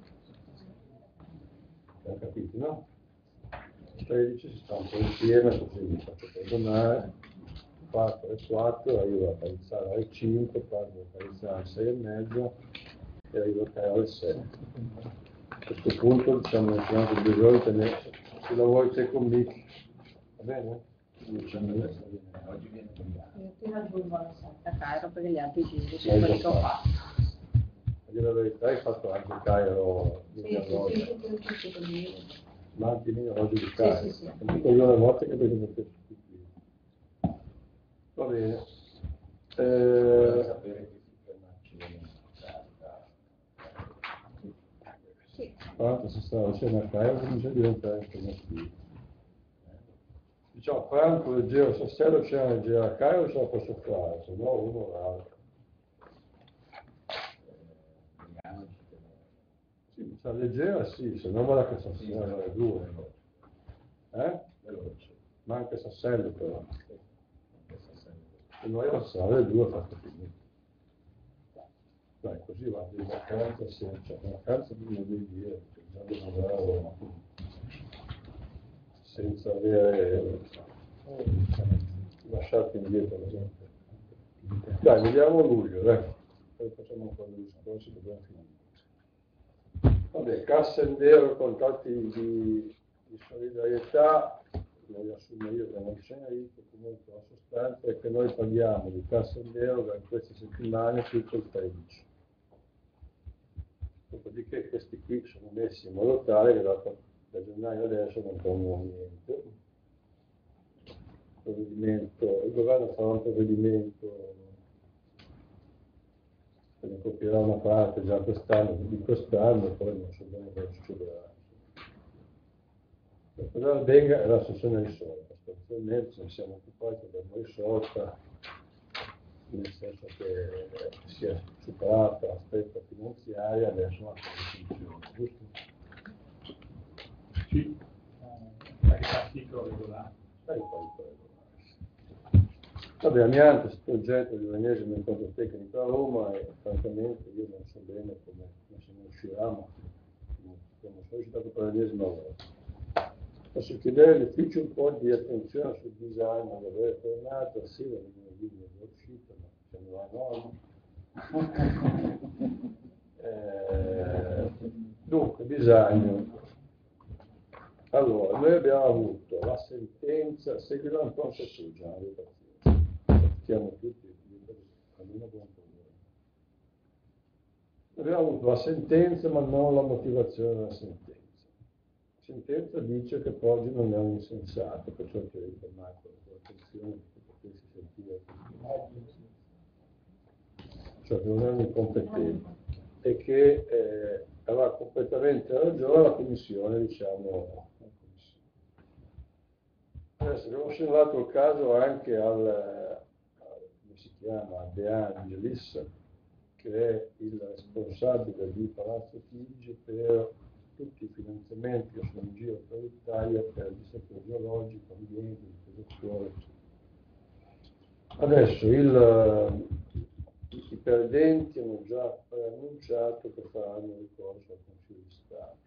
Hai capito, no? tredici si sta un po' insieme, così mi faccio perdonare. quattro e quattro, arrivo a Carizzano alle cinque, parto a Carizzano alle sei e mezza e arrivo a Cairo alle sette. A questo punto diciamo che anche il bisogno tenere, se la vuoi c'è con Mick, va bene? Diciamo adesso viene, oggi viene con
Io ti raggiungo alle sette a Cairo perché gli altri giri
Sì,
sono quelli
lo
che ho
so.
fatto.
A dire la verità hai fatto anche Cairo
Sì,
di
sì,
allora,
sì, sì, sì, sì, sì.
ma anche io oggi di Cairo.
Sì, sì, sì.
Dico io le volte che vedo che va bene. Eh,
Sì.
quando si sta facendo a Cairo comincia a diventare impegnativo. Diciamo, Franco leggero Sassello c'era leggero a Cairo, ce la posso fare, se no uno o l'altro. Sì, mi sa leggera sì, se no vada che Sassello è due. Eh? Ma anche Sassello però. E noi la sala alle due fatto finire. Dai, così va, di vacanza senza, vacanza bisogna dire, perché già devo andare a Roma, senza avere eh, lasciato indietro la gente. Dai, vediamo luglio, dai, poi facciamo un po' di discorsi, dobbiamo finire. Vabbè, cassa in nero, contratti di, di solidarietà, lo riassumo io che non c'è ricco, comunque la sostanza è che noi paghiamo di cassa in nero da queste settimane tutto il tredici. Dopodiché questi qui sono messi in modo tale che da, da gennaio adesso non prendono niente. Provvedimento, il governo farà un provvedimento che ne copierà una parte già quest'anno, di quest'anno, poi non so bene cosa succederà. La cosa venga è la sessione risolta, sostanzialmente ce ne siamo occupati, abbiamo risolta, nel senso che si è superata l'aspetto finanziario, adesso la cosa funziona, giusto?
Sì, è partito regolare.
È partito regolare. Vabbè, amianto, questo progetto di l'ennesimo incontro tecnico a Roma e francamente io non so bene come, come se ne uscirà, ma non sono sollecitato per l'ennesima volta. Posso chiedere all'ufficio un po' di attenzione sul design, dove è tornato, sì, la linea è uscita, ma siamo a norma. Eh, dunque, design. Allora, noi abbiamo avuto la sentenza, seguirà un po' se tu già, stiamo tutti, almeno buon problema. Abbiamo avuto la sentenza, ma non la motivazione della sentenza. La sentenza dice che Poggi non è un insensato, perciò ti ho richiamato la tua attenzione perché potessi sentire, cioè che non è un incompetente e che eh, aveva completamente ragione la commissione, diciamo. La commissione. Adesso abbiamo segnalato il caso anche al, al come si chiama, De Angelis, che è il responsabile di Palazzo Chigi per tutti i finanziamenti che sono in giro per l'Italia per il settore geologico, ambiente, integrazione, eccetera. Adesso il, i perdenti hanno già preannunciato che faranno ricorso al Consiglio di Stato.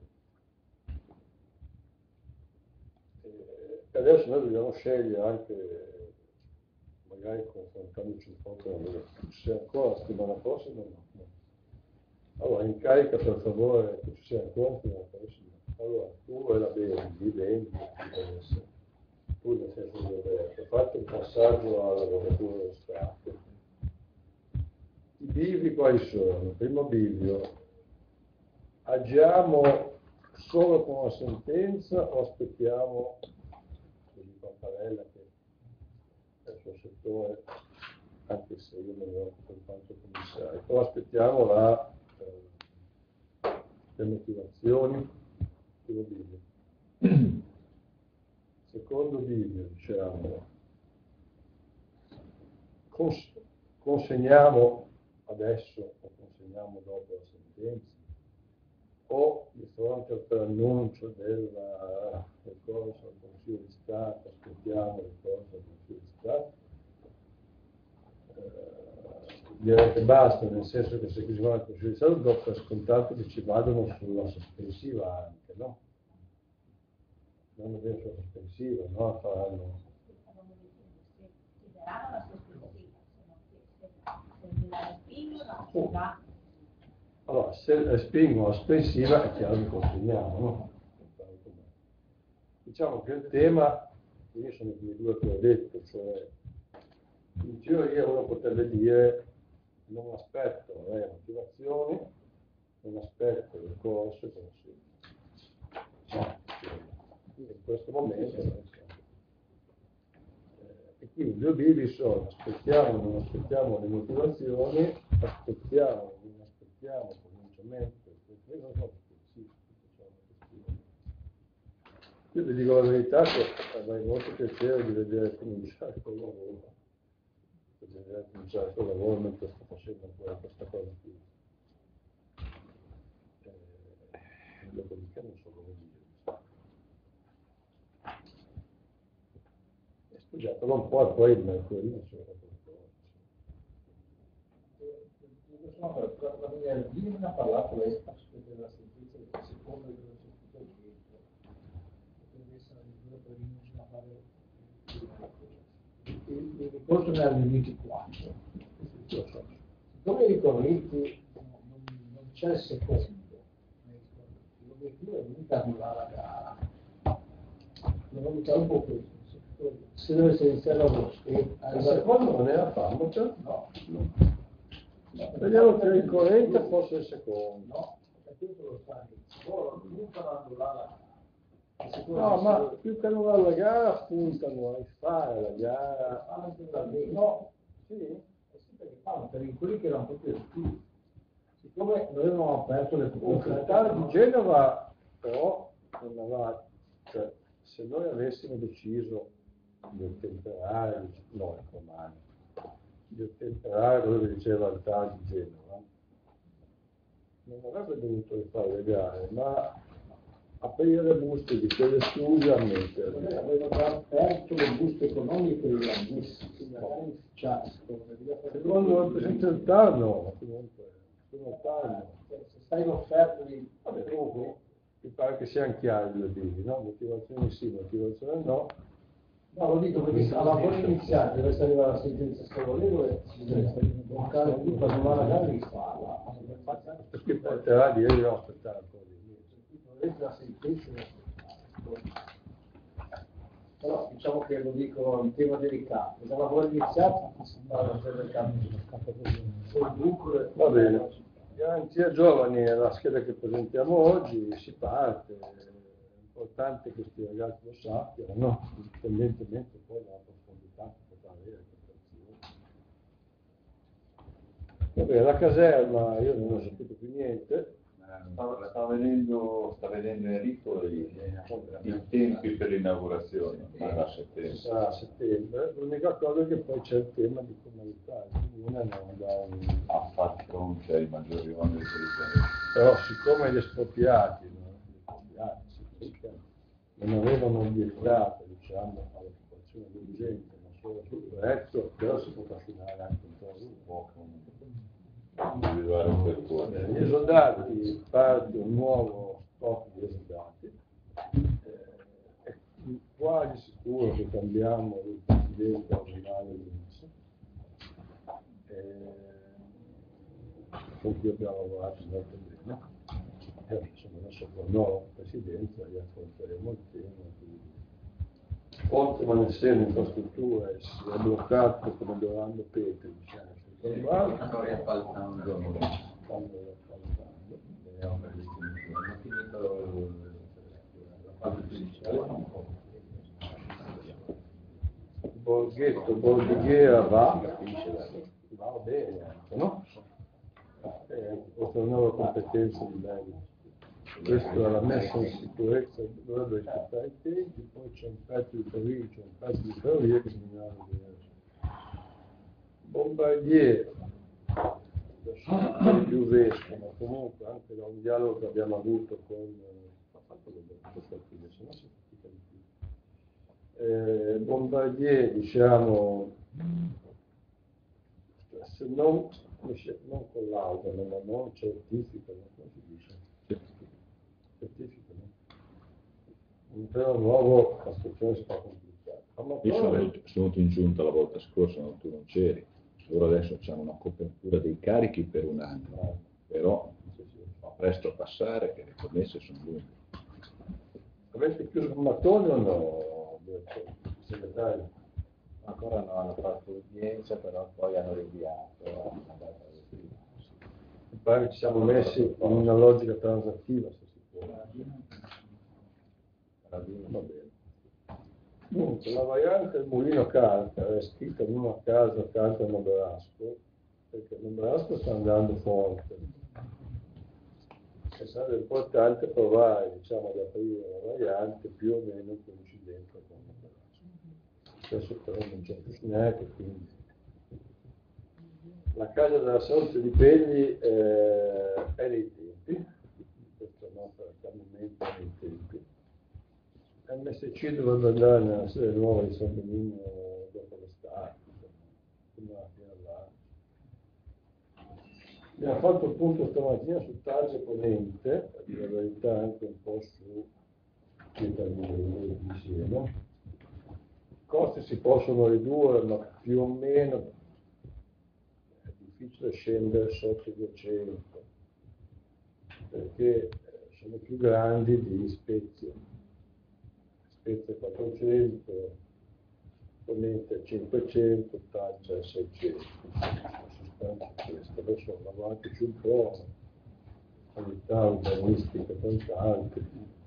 E adesso noi dobbiamo scegliere anche, magari confrontandoci un po' con loro, se ancora la settimana prossima no. Allora, incarica per favore che ci sia ancora la settimana prossima. Allora, tu e la bene, li vendi, tu nel senso di Roberto, fate un passaggio all'avvocatura dello Stato. quali sono? Primo bivio, agiamo solo con una sentenza o aspettiamo, così Pamparella che è il suo settore, anche se io non lo occupo in quanto commissario, però aspettiamo la, eh, le motivazioni, primo bivio. Secondo bivio, diciamo, cons- consegniamo adesso o consegniamo dopo la sentenza, o di fronte al preannuncio della, del corso al Consiglio di Stato, aspettiamo il corso al Consiglio di Stato, eh, direi che basta, nel senso che se si va al Consiglio di Stato dopo è scontato che ci vadano sulla sospensiva anche, no? Non è vero sulla sospensiva, no? Faranno... Allora, se spingo la sospensiva è chiaro che consegniamo, no? Diciamo che il tema, io sono i due che ho detto, cioè in teoria uno potrebbe dire non aspetto le motivazioni, non aspetto il corso e consegno. No, in questo momento non e quindi i due bivi sono aspettiamo, non aspettiamo le motivazioni, aspettiamo, non aspettiamo il pronunciamento, non sono io vi dico la verità che avrei molto piacere di vedere cominciare col lavoro, di vedere cominciare col lavoro mentre sto facendo ancora questa cosa qui. E dopodiché non so come dire. Studiatelo un po' e poi il mercoledì non so come
Lì non ha parlato lei della sentenza del secondo e dello sostituto potrebbe essere addirittura per rinunciare a fare il ricorso ne ha riuniti quattro. Siccome i ricorrenti non c'è il secondo, l'obiettivo è venuto a annullare la gara. Non ho avuto un po' questo. Se dovesse iniziare l'agosto,
il secondo non era Farmacia?
No,
no. no. Vediamo che il corrente fosse il secondo.
No, perché lo sta loro puntano a annullare la gara.
No, ma più che annullare la gara puntano a rifare la gara.
No, sì, sì perché fanno per quelli che erano proprio esclusi. Siccome noi avevamo aperto le proposte.
Il tale di Genova però non aveva, cioè se noi avessimo deciso di ottemperare, no, è romano, di ottemperare quello che diceva il TAR di Genova, non avrebbe dovuto rifare le gare, ma aprire le buste di quelle escluse a metterle.
Aveva già aperto le buste economiche della busta, quindi ufficiali.
Secondo il Presidente del TAR no, comunque, secondo il TAR no.
Se stai in offerta di...
Vabbè, comunque, mi pare che siano chiari i due tipi, no? Motivazioni sì, motivazione no.
No, lo dico perché alla buona iniziale deve essere arrivata la sentenza sfavorevole, si deve bloccare tutto, annullare la gara e rifarla.
Perché porterà di ieri no, aspettare ancora di
meno. La sentenza però diciamo che lo dico un tema delicato. Dalla buona iniziale si parla del cambio.
Va bene. Garanzia Giovani è la scheda che presentiamo oggi, si parte. È importante che questi ragazzi lo sappiano, no? Indipendentemente poi dalla profondità che potrà avere questa azione. Va bene, la caserma, io non ho saputo più niente.
Sta, sta vedendo, sta vedendo Enrico i, i tempi per l'inaugurazione, a settembre.
Sarà a settembre. L'unica cosa è che poi c'è il tema di comunità, il comune non dà un...
ha fatto fronte ai maggiori oneri per il
Però siccome gli espropriati, no? gli espropriati non avevano obiettato, diciamo, all'occupazione urgente, ma solo sul prezzo, però si può affinare anche un po' un po'
individuare un percorso.
Gli esodati parte un nuovo stock di esodati, eh, è quasi sicuro che cambiamo il presidente ordinario dell'I N P S, eh, con cui abbiamo lavorato molto bene. Eh, sono messo con il nuovo presidenza e affronteremo il tema. Oltre a essere infrastrutture si è bloccato come Dorando Petri, diciamo, sul normale.
Stanno riappaltando, stanno riappaltando, le opere di definizione. Hanno finito la fase iniziale.
Borghetto, Bordighera va, va bene anche, no? Eh, questa è una nuova competenza di lei. Questa è la messa in sicurezza, dovrebbe rispettare i tempi, poi c'è un pezzo di ferrovia, c'è un pezzo di ferrovia che bisogna vedere. Bombardiere, non più vescovo, ma comunque anche da un dialogo che abbiamo avuto con eh, Bombardier, diciamo, se non, non con l'auto, ma non certifica, come si dice? Certifica, no? Un terreno nuovo, la situazione si fa complicata.
Io sono venuto, sono venuto in giunta la volta scorsa, ma tu non c'eri. Loro adesso hanno una copertura dei carichi per un anno, però fa presto a passare che le promesse sono lunghe.
Avete chiuso il mattone o no, segretario?
Ancora non hanno fatto l'udienza, però poi hanno rinviato la data del
Mi pare che ci siamo messi in una logica transattiva, se si può. Va bene. Dunque, la variante del mulino Carta è scritta in una casa accanto a Noberasco, perché Noberasco sta andando forte. E sarebbe importante provare, diciamo, ad aprire la variante più o meno coincidente con Noberasco. Adesso però non c'è più snack, quindi. La casa della salute di Pegli eh, è nei tempi, questo no, per il momento è nei tempi. M S C dovrebbe andare nella sede nuova di San Benigno dopo l'estate, prima della fine dell'anno. Abbiamo fatto il punto stamattina su Targe Ponente, a dire la verità anche un po' su Pietra di Siena. I costi si possono ridurre, ma più o meno è difficile scendere sotto i duecento, perché sono più grandi di Spezia. Spezia quattrocento, Ponente cinquecento, Targia seicento. La sostanza è questa. Adesso andiamo anche più un po', qualità urbanistica e quant'altro.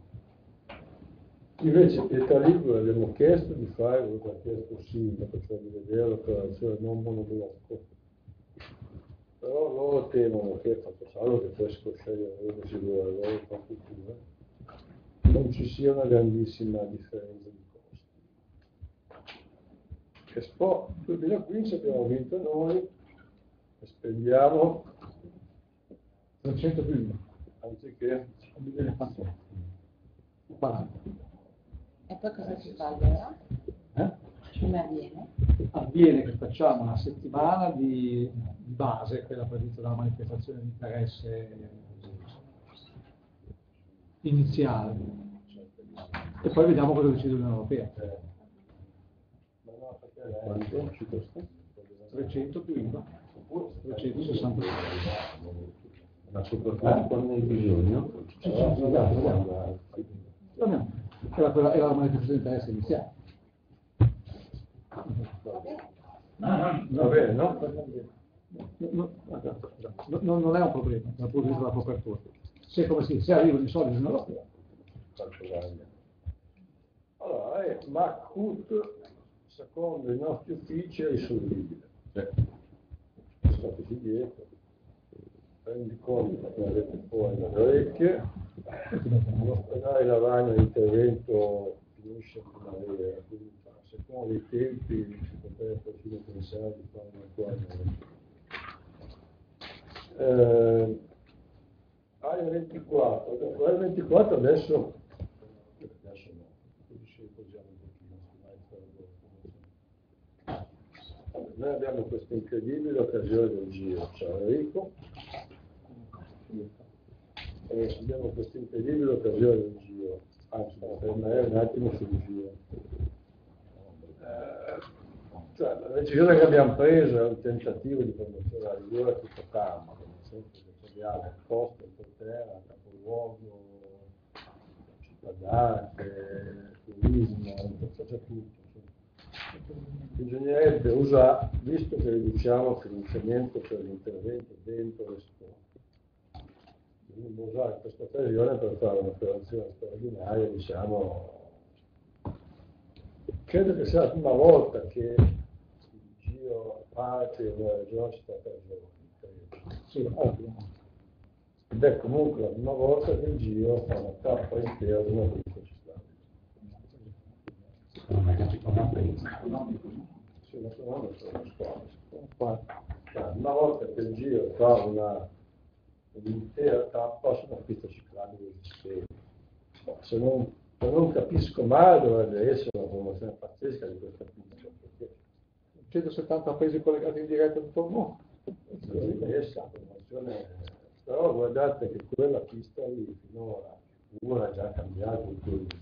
Invece Pietra Ligure abbiamo chiesto di fare quello che ha chiesto il sindaco, cioè di vedere l'operazione non monoblocco. Però loro temono che, fatto salvo che poi si può scegliere quello che si vuole, loro fa cultura, non ci sia una grandissima differenza di costi. Expo duemilaquindici abbiamo vinto noi e spendiamo
trecento più
anziché
quaranta.
E poi cosa si fa allora?
Eh?
Come avviene?
Avviene che facciamo una settimana di di base, quella prevista dalla manifestazione di interesse iniziale, e poi vediamo cosa decide l'Unione Europea.
Quanto ci costa?
trecento più I V A, trecentosessanta.
Ma soprattutto quando hai bisogno?
Sì, sì, sì, guarda, guarda. Era, quella, era la manifestazione di interesse iniziale.
Va bene, no?
No, no, no, non è un problema dal punto di vista della copertura. Se, come si, se arrivano i soldi in Europea.
Allora, è Maccut, secondo i nostri uffici, è risolvibile. Stateci dietro, prendi conto che avete fuori le orecchie, l'ospedale Lavagna l'intervento finisce in primavera, quindi secondo i tempi si potrebbe persino pensare di fare una cosa. Eh, area ventiquattro, area ventiquattro adesso, adesso no, così ci riposiamo un pochino. Noi abbiamo questa incredibile occasione del giro, ciao Enrico, e abbiamo questa incredibile occasione del giro, anzi no, fermare un attimo sul giro. Eh, cioè, la decisione che abbiamo preso è un tentativo di promozione della Liguria tutto campo, nel senso che abbiamo costo per terra, capoluogo, cittadate, turismo, c'è tutto. bisognerebbe usare, visto che riduciamo il finanziamento per l'intervento dentro le scuole, bisognerebbe usare questa occasione per fare un'operazione straordinaria, diciamo, credo che sia la prima volta che il giro a parte della regione città per giorni. Sì, ed è comunque la prima volta che il giro fa una tappa intera di una pista ciclabile.
Non è che si può prima.
Sì, ma sono una scuola. Una volta che il giro fa una un'intera tappa su una pista ciclabile esistente. Se non, se non capisco male dovrebbe essere una promozione pazzesca di questa pista. Perché
centosettanta paesi collegati in diretta a tutto il mondo.
Dovrebbe essere una promozione. Però guardate che quella pista lì finora ora è già cambiato il turismo.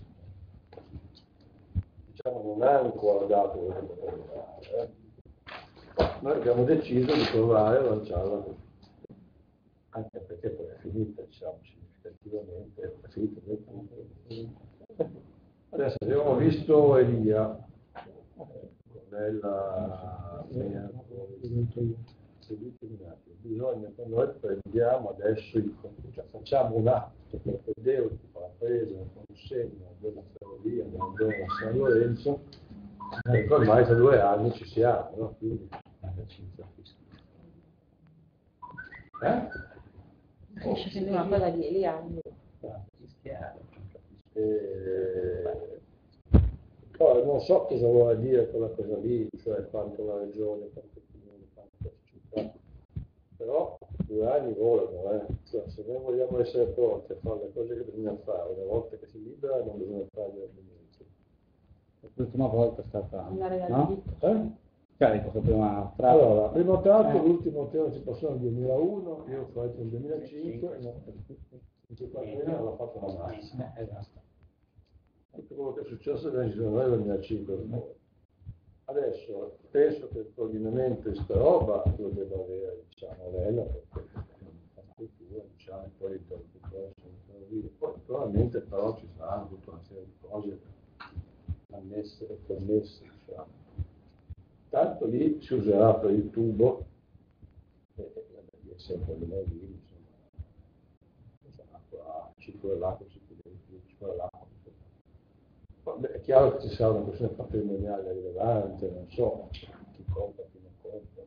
Diciamo non ha ancora dato quello che potrebbe dare. Eh. Noi abbiamo deciso di provare a lanciarla così. Anche perché poi è finita, diciamo, significativamente, è finita del tutto. Adesso abbiamo visto Elia, Cornella, bisogna che noi prendiamo adesso il cioè facciamo un atto per vedere la presa, la consegna della ferrovia nella zona San Lorenzo, e ormai da due anni ci siamo, no? Quindi eh?
Una cosa di Elia.
Eh, poi non so cosa vuole dire quella cosa lì, cioè quanto la regione, quanto il comune, quanto la città, però due anni volano, eh. Cioè, se noi vogliamo essere pronti a fare le cose che bisogna fare, una volta che si libera non bisogna fare niente.
L'ultima volta è stata, no?
Eh?
Cioè, dico che prima tra...
Allora, primo tratto,
eh.
l'ultimo tratto si passò nel duemilauno, io ho fatto nel duemilacinque, no, in questa maniera non l'ho fatto una macchina.
Eh, esatto.
Tutto quello che è successo nel duemilacinque. Adesso penso che il coordinamento di sta roba lo debba avere, diciamo, lei, perché la cultura, diciamo, poi il territorio sono vive. Poi naturalmente però ci saranno tutta una serie di cose annesse e connesse, diciamo. Tanto lì si userà per il tubo, e è sempre le lì, insomma, l'acqua, il ciclo dell'acqua, il ciclo dell'acqua. Vabbè, è chiaro che ci sarà una questione patrimoniale rilevante, non so chi compra, chi non compra.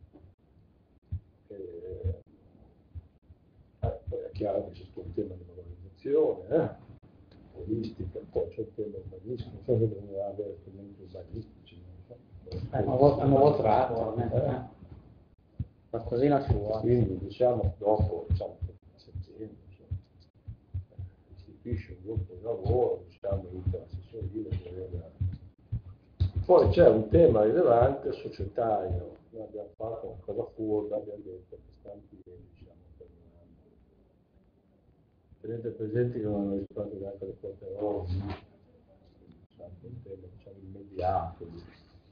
E, eh, poi è chiaro che c'è tutto il tema di valorizzazione, eh? Turistica, poi c'è il tema urbanistico, non so se bisogna avere strumenti urbanistici.
Eh, nuovo, nuovo tratto, eh. Qualcosina ci vuole.
Quindi diciamo dopo, diciamo, a settembre, insomma, istituisce un gruppo di lavoro, diciamo, inizia la sessione di lavoro. Poi c'è un tema rilevante societario, noi abbiamo fatto una cosa furba, abbiamo detto che stanno piedi, diciamo, per un anno. Tenete presente che non hanno risposto neanche le porte rosse, diciamo, un tema, diciamo, immediato.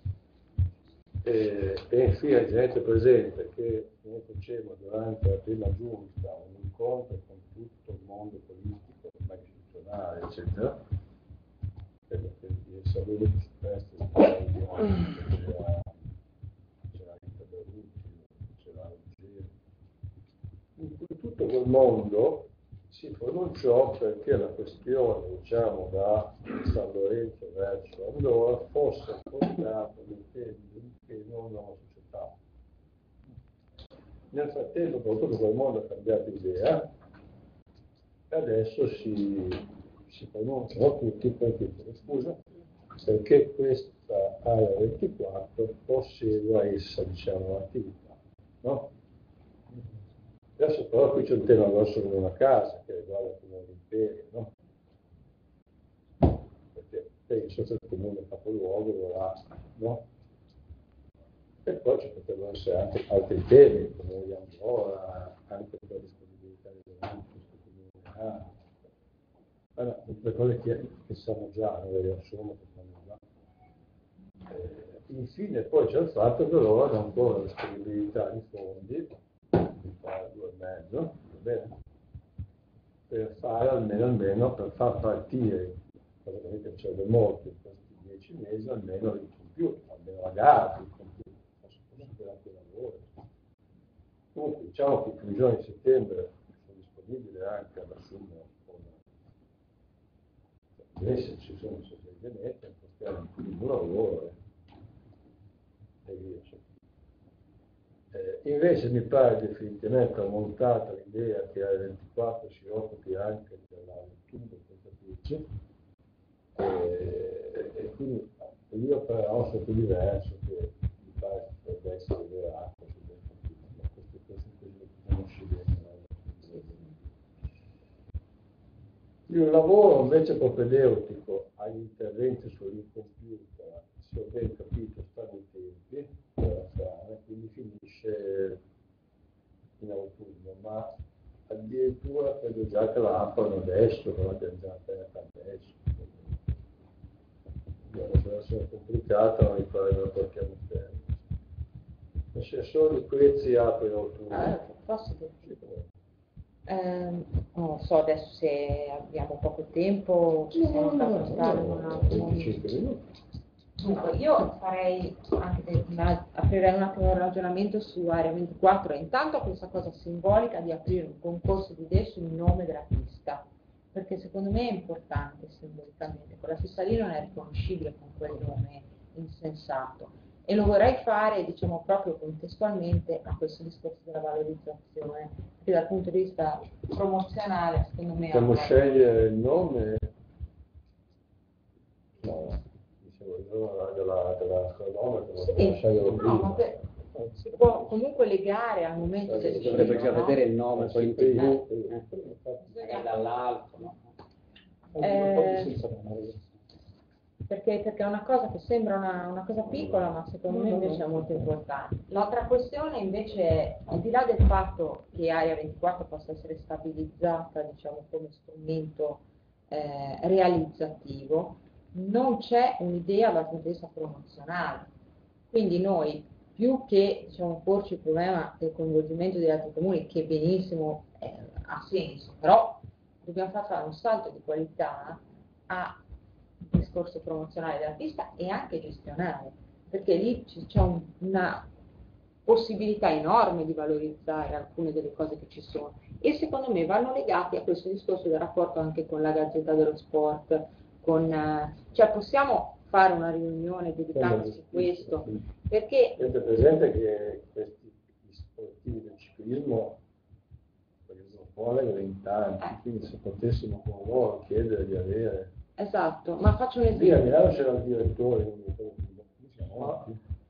E, e infine tenete presente che noi facemmo durante la prima giunta un incontro con tutto il mondo politico, ormai istituzionale, eccetera, per il saluto su questo, c'era Rita Berrucci, c'era Ruggeri. In cui tutto quel mondo si pronunciò perché la questione, diciamo, da San Lorenzo verso Andorra fosse affrontata nel tempo che non una società. Nel frattempo però tutto quel mondo ha cambiato idea e adesso si, si pronunciano tutti per chiedere scusa perché questa area ventiquattro possegua essa, diciamo, l'attività, no? Adesso però qui c'è un tema grosso come una casa che riguarda il comune d'Imperia, no? Perché penso che il comune capoluogo vorrà, no? E poi ci potrebbero essere anche altri temi, come vogliamo ora, anche per la disponibilità di denaro, questo comune ha. Allora, le cose che, che sanno già, non le riassumo che sanno già. Eh, infine poi c'è il fatto che loro hanno ancora la disponibilità di fondi, di fare due e mezzo, va bene? Per fare almeno, almeno per far partire, praticamente c'è le morti in questi dieci mesi, almeno il computer, almeno ragazzi, il computer, assolutamente anche il lavoro. Comunque diciamo che i primi giorni di settembre sono disponibili anche ad assumere come se ci sono sovvenzioni, postiamo il lavoro eh. e via. Eh, invece mi pare definitivamente montata l'idea che alle ventiquattro si occupi anche della lettura del contattrice e, e quindi io però sono più diverso che mi pare che potrebbe essere verato su del computer, ma queste cose così le conosci bene. Il lavoro invece propedeutico agli interventi sul computer, se ho ben capito, stanno i tempi per fare, quindi finisce in autunno, ma addirittura credo già che la aprono adesso, però l'abbiamo già aperta adesso. Deve essere complicata, ma mi pare che la portiamo fermo. Ma se solo i prezzi apre in autunno.
Ah, posso dire? Eh, non so adesso se abbiamo poco tempo, ci siamo da postare un attimo. Dunque, io farei anche una, aprirei un attimo il ragionamento su Area ventiquattro e intanto questa cosa simbolica di aprire un concorso di idee sul nome della pista, perché secondo me è importante simbolicamente, quella pista lì non è riconoscibile con quel nome insensato. E lo vorrei fare, diciamo, proprio contestualmente a questo discorso della valorizzazione, che dal punto di vista promozionale, secondo me...
Possiamo scegliere il nome? No, dicevo, il nome della, della cronometro,
sì,
possiamo scegliere
no,
prima.
ma per, si può comunque legare al momento del
Si dovrebbe già
no?
vedere il nome poi in
prima,
eh, dall'alto, no?
Eh, Perché, perché è una cosa che sembra una, una cosa piccola, ma secondo me invece è molto importante. L'altra questione invece è, al di là del fatto che Area ventiquattro possa essere stabilizzata, diciamo, come strumento eh, realizzativo, non c'è un'idea dal punto di vista promozionale. Quindi noi, più che diciamo, porci il problema del coinvolgimento degli altri comuni, che benissimo eh, ha senso, però dobbiamo far fare un salto di qualità a discorso promozionale della pista e anche gestionale, perché lì c'è un, una possibilità enorme di valorizzare alcune delle cose che ci sono e secondo me vanno legati a questo discorso del rapporto anche con la Gazzetta dello Sport, con, eh, cioè possiamo fare una riunione dedicandosi a questo, perché...
Avete presente che questi sportivi del ciclismo vogliono fuori in tanti,
eh.
quindi se potessimo con loro chiedere di avere...
Esatto, ma faccio un
Sì, a
esempio.
Milano c'era il direttore, quindi siamo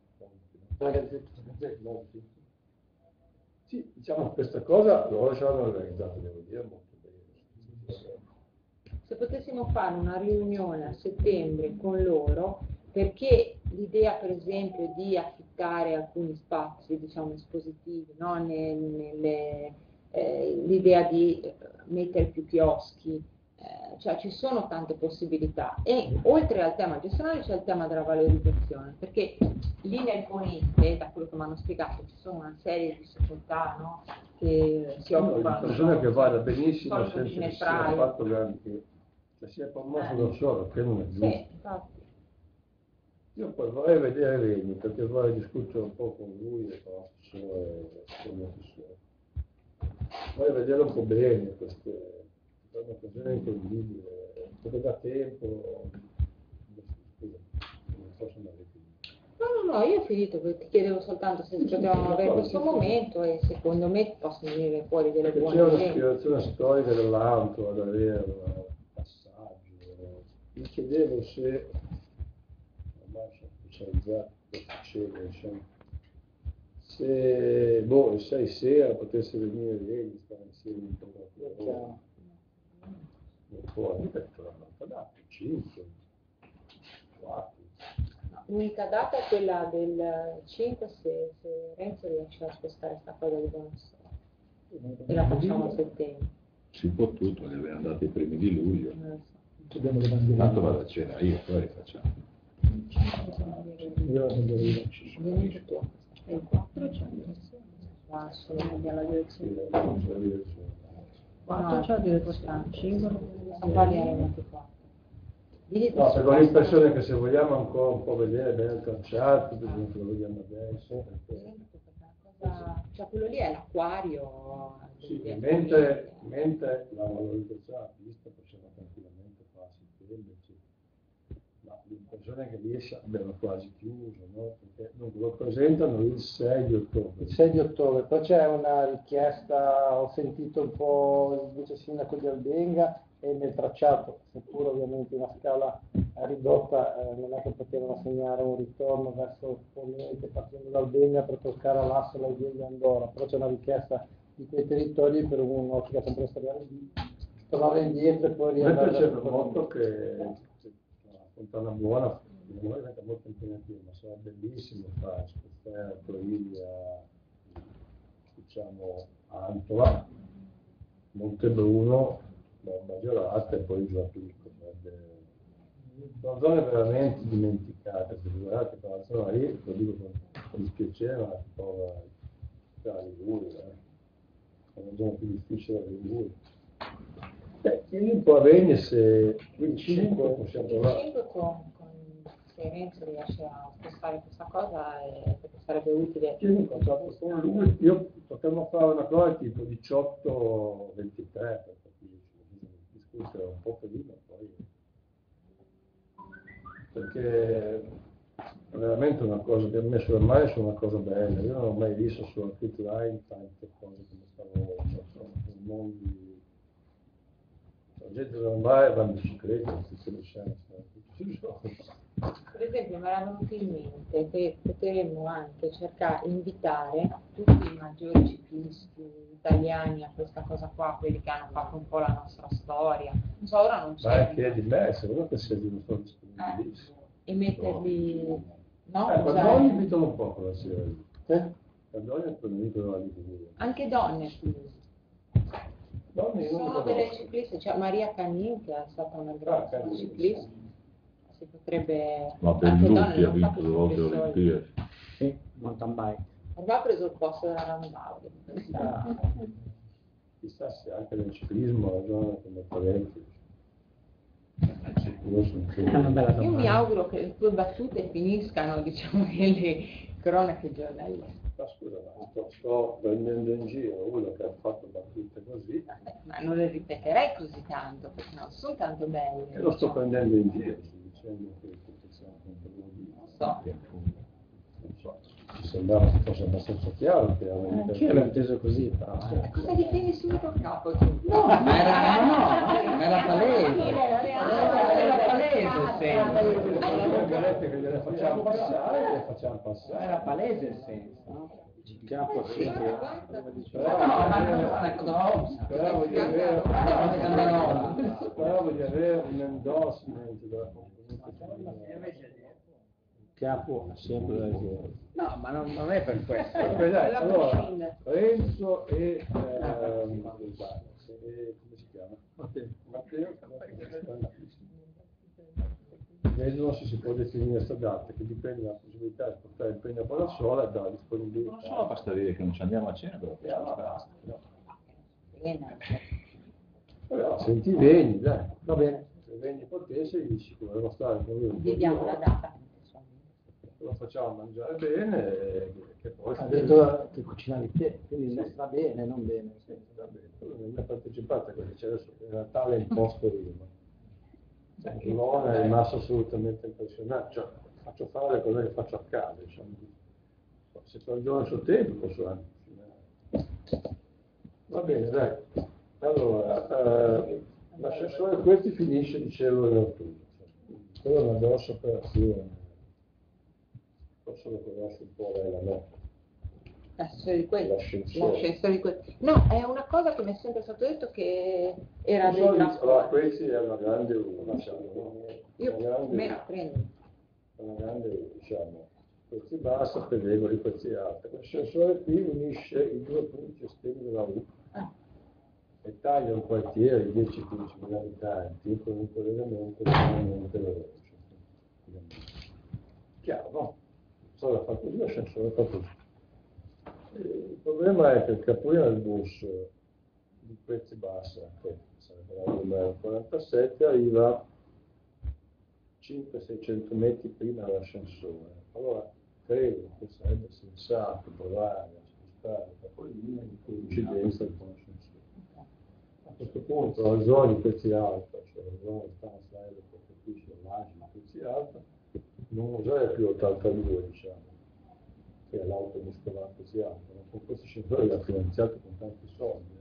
sì, diciamo questa cosa loro ce l'hanno organizzata, devo dire, molto bene.
Se potessimo fare una riunione a settembre con loro, perché l'idea per esempio di affittare alcuni spazi, diciamo, espositivi, no? Nelle, eh, l'idea di mettere più chioschi, eh, cioè ci sono tante possibilità e oltre al tema gestionale c'è il tema della valorizzazione, perché lì nel ponente, da quello che mi hanno spiegato, ci sono una serie di società, no? Che si occupano
di persone che vada benissimo
sono
senza che sia
ginepraie.
fatto grandi, che sia promosso
Eh.
da solo, che non è giusto.
Sì, infatti.
Io poi vorrei vedere Regni, perché vorrei discutere un po' con lui e con l'assessore. Vorrei vedere un po' bene queste, è un'occasione incredibile, perché da tempo, non so se mi avete detto.
No, no, no, io ho finito, ti chiedevo soltanto se potevamo avere questo momento e secondo me possono venire fuori delle
Perché
buone
c'è
idee.
un'ispirazione storica dell'auto ad avere un passaggio. Mi chiedevo se la marcia specializzata succede, diciamo, se boh, il sei sera potesse venire lei, stare insieme un po' non può, mi detto la nota data, cinque, quattro.
L'unica data è quella del cinque se, se Renzo riesce a spostare sta cosa di Buonasera e la facciamo a settembre.
Si può tutto, ne abbiamo dato i primi di luglio.
Non lo so.
Tanto vado a cena io, poi rifacciamo.
Io non devo
Vieni tu. E il quattro c'è la direzione. Qua solo abbiamo la direzione. quattro c'è la direzione. cinque non fa lì alla ventiquattro.
No, perché ho l'impressione che se vogliamo ancora un po' vedere bene il tracciato, per esempio lo vediamo adesso. Perché...
Cioè quello lì è l'acquario.
Sì, mentre, mentre la valorizzazione artistica possiamo tranquillamente farsi quello, ma l'impressione è che lì abbiano quasi chiuso, no? Perché non lo presentano il sei di ottobre.
Il sei di ottobre, poi c'è una richiesta, ho sentito un po' il vice sindaco di Albenga, e nel tracciato, seppur ovviamente in una scala ridotta, eh, non è che potevano segnare un ritorno verso ponente partendo da Albenga per toccare all'Assola e via Andorra, però c'è una richiesta di quei territori per un'ottica temporale di tornare indietro e poi riandare.
Mentre c'è molto che la fontana buona, non è molto impegnativo, ma sarà bellissimo fare Spoferto, Ilia, diciamo Antova, Montebruno, Bomba Gelata e poi giù a Picco. Sono zone veramente dimenticate, se guardate per la zona lì, lo dico con, con dispiacere, ma si trova la Liguria, eh. È una zona più difficile da Liguria. Eh, io un po' a Regni se il cinque possiamo
Il
provare.
cinque con, con se Renzo riesce a spostare questa cosa e perché sarebbe utile.
Con lui, io potremmo fare una cosa tipo diciotto ventitré, per discutere un po' prima, poi perché è veramente una cosa che ha messo le mani su una cosa bella. Io non ho mai visto sulla Quick Line tante cose come stavo, sono mondi. La gente non va e va in bicicletta, non si conosce.
Per esempio mi era venuto in mente che potremmo anche cercare di invitare tutti i maggiori ciclisti italiani a questa cosa qua, quelli che hanno fatto un po' la nostra storia. Non so, ora non
Ma
c'è.
anche di me, secondo che sia di uno storia disponibilissimo.
Eh, e metterli. No?
Eh,
Cioè,
Cardoni invitano un po' quella sera.
Eh?
Cardoni è quello della Liguria.
anche donne, scusi.
Donne io non
Sono
lo
delle
conosco.
cicliste, c'è Maria Canin che è stata una grande
Ah, Canin,
ciclista. Si potrebbe.
Ma
anche
Bellucci
donne,
ha
non
vinto
fate
due volte le
sempre soldi.
Olimpiadi.
Sì, mountain bike.
Ormai ha preso il posto della Rambaldi.
Chissà, chissà se anche nel ciclismo ragiona come parenti. Sicuro sono
È una bella
Io mi
domanda.
auguro che le tue battute finiscano, diciamo, nelle cronache giornalistiche.
Ma scusa, ma sto, sto prendendo in giro uno che ha fatto battute così
Ma non le ripeterei così tanto, perché non sono tanto belle.
e lo sto prendendo in giro, sto dicendo che tutte siamo contro lui.
Non so.
Non so, ci sembrava che fosse abbastanza chiaro che era
Eh,
un
Anch'io l'ho inteso così, però. eh.
Cosa difendi subito a capo tu?
No, ma era, no, ma era palese. Era palese, il senso.
che gliele facciamo passare, gliele facciamo passare.
Era palese il senso, no? Che era possibile.
Speravo speravo di avere, speravo di avere un endorsement della componente.
Capo sempre da dire.
No, ma non, non è per questo.
Ok, dai, allora, Renzo e, ehm, e come si chiama? Matteo. Matteo, vedono se si può definire questa data, che dipende dalla possibilità di portare il premio con la sola e dalla disponibilità.
Non solo basta dire che non ci andiamo a cena, però
Eh, allora basta.
Bene.
Allora, senti, veni, dai, va bene. Se veni potesse, gli dici che volevo stare con lui un po' di
Vediamo la
ore,
data.
lo facciamo mangiare bene e che poi
Ha detto che cucinavi te, quindi ne sta bene, non bene.
sì, va bene. Non ho partecipato a questo, c'è adesso in Natale il posto io. Non è rimasto assolutamente impressionato, cioè, faccio fare le cose che faccio a casa, diciamo. Se torno sul tempo posso anche. Va bene, dai. Allora, eh, l'assessore questi finisce, dicevo, in ottobre. Quella è una grossa operazione. Forse lo conosce un po' lei la notte.
L'ascensore di quelli.
L'ascensore.
L'ascensore di quelli. No, è una cosa che mi è sempre stato detto che era
Non
dei
so, allora,
trasporti.
questi è una grande uva, diciamo.
Io
Una grande
me la
uva.
prendo.
Una grande, diciamo, questi bassi, pedevoli, questi alti. L'ascensore qui unisce i due punti estremi della U
Ah.
e taglia un quartiere di dieci quindici mila abitanti con un collegamento estremamente veloce. Chiaro, no? Solo fa così, l'ascensore fa così. Il problema è che il capolino del bus di prezzi bassi, che sarebbe la numero quarantasette, arriva cinquecento seicento metri prima dell'ascensore. Allora credo che sarebbe sensato provare a spostare la capolina in coincidenza con l'ascensore. A questo punto la zona di pezzi alta, cioè la zona di stanza aerea che capisce l'immagine di pezzi alta, non userei più ottantadue, diciamo, che è l'auto muscolare pezzi alta, ma con questo ascensore l'ha finanziato con tanti soldi.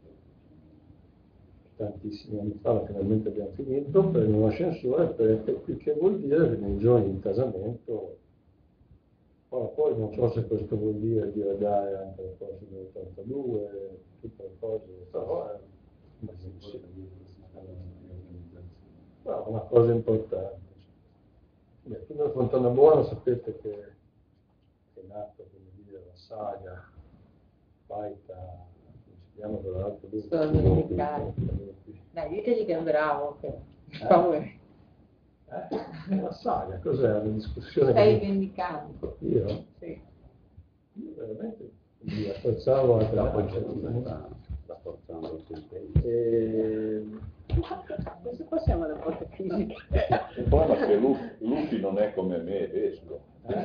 Tantissimi anni fa, finalmente abbiamo finito per un ascensore, perché che vuol dire che nei giorni di intasamento, ora poi non so se questo vuol dire diradare anche le cose dell'ottantadue, tutte le cose, però è no, una cosa importante. Beh, qui nel Fontana Buona sapete che, che è nata, come dire, la saga Paita. Andiamo per l'altro due.
Sono dimenticati. Dai, ditegli che è un bravo, che fa
eh? eh? La saga, cos'è? Una discussione.
Stai
che...
vendicando.
Io?
Sì.
Io veramente mi apprezzavo anche la
sta forzando il tempo.
E... Questo qua siamo le porte fisiche.
Il problema è che Lupi non è come me, vescovo.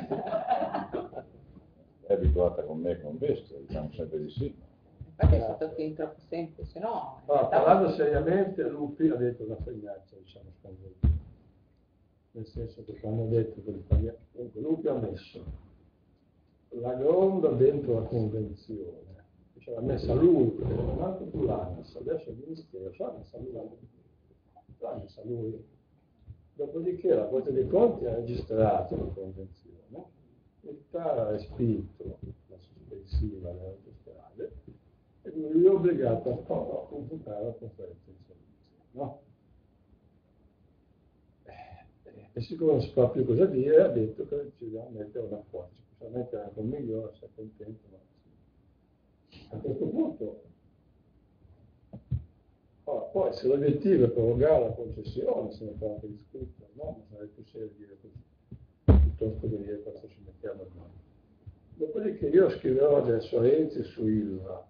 È abituata con me con vescovo, diciamo sempre di sì.
Infatti è stato fin troppo semplice, no?
Ah, parlando seriamente, Lupi ha detto una fregnaccia, diciamo, scandalosa. Nel senso che quando ha detto che l'Italia... Comunque, Lupi ha messo la gronda dentro la convenzione, cioè l'ha messa lui, non anche più l'ANAS, adesso il Ministero, l'ha messa lui, l'ha messa lui. Dopodiché la Corte dei Conti ha registrato la convenzione, il T A R ha respinto la sospensiva delle autostrade, e lui è obbligato a convocare la conferenza di servizio, no? E siccome non si sa più cosa dire, ha detto che decidiamo di mettere una quota, si può mettere anche un migliore, se è contento, ma sì. A questo punto, allora, poi se l'obiettivo è prorogare la concessione, se ne fa anche discutere, no? Ma sarebbe più serio dire così, piuttosto che dire questo ci mettiamo in mano. Dopodiché io scriverò adesso a Renzi su Ilva,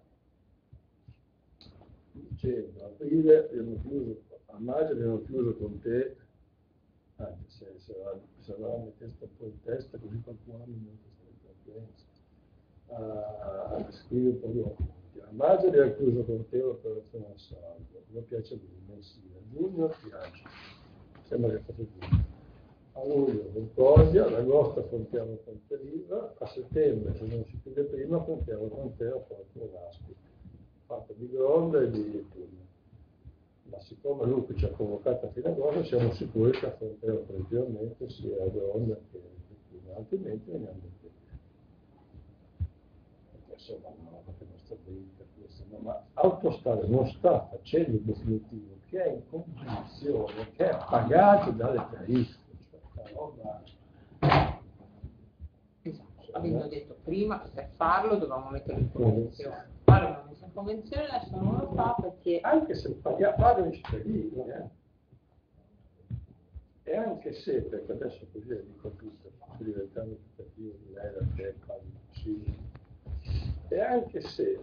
dicendo, a aprile abbiamo chiuso, a maggio abbiamo chiuso con te, anche se se va a mettere un po' in testa, così qualcuno mi mette questa a scrivere un po' di occhi. A maggio abbiamo chiuso con te l'operazione al saldo, mi piace lui, mensile, a giugno piace, sembra che fosse giugno. A luglio Concordia, ad agosto affrontiamo con te l'Ilva, a settembre, se non si chiude prima, affrontiamo con te la Porto Velasco, fatto di Gronda e di Puglia. Ma siccome Lupi ci ha convocato a fine agosto, siamo sicuri che affronteremo preventivamente sia a Gronda che a Puglia, altrimenti veniamo in più. Perché insomma, no, perché non sta bene per questo, no, ma Autostrade non sta facendo il definitivo, che è in condizione, che è pagato dalle tariffe.
Esatto, avendo detto prima che per farlo dovevamo mettere in convenzione. Ora abbiamo messo in convenzione, adesso non lo fa perché...
Anche se pagano i cittadini, eh? E anche se, perché adesso così le dico tutto, sto diventando tentativo di lei da te, quasi impossibile, e anche se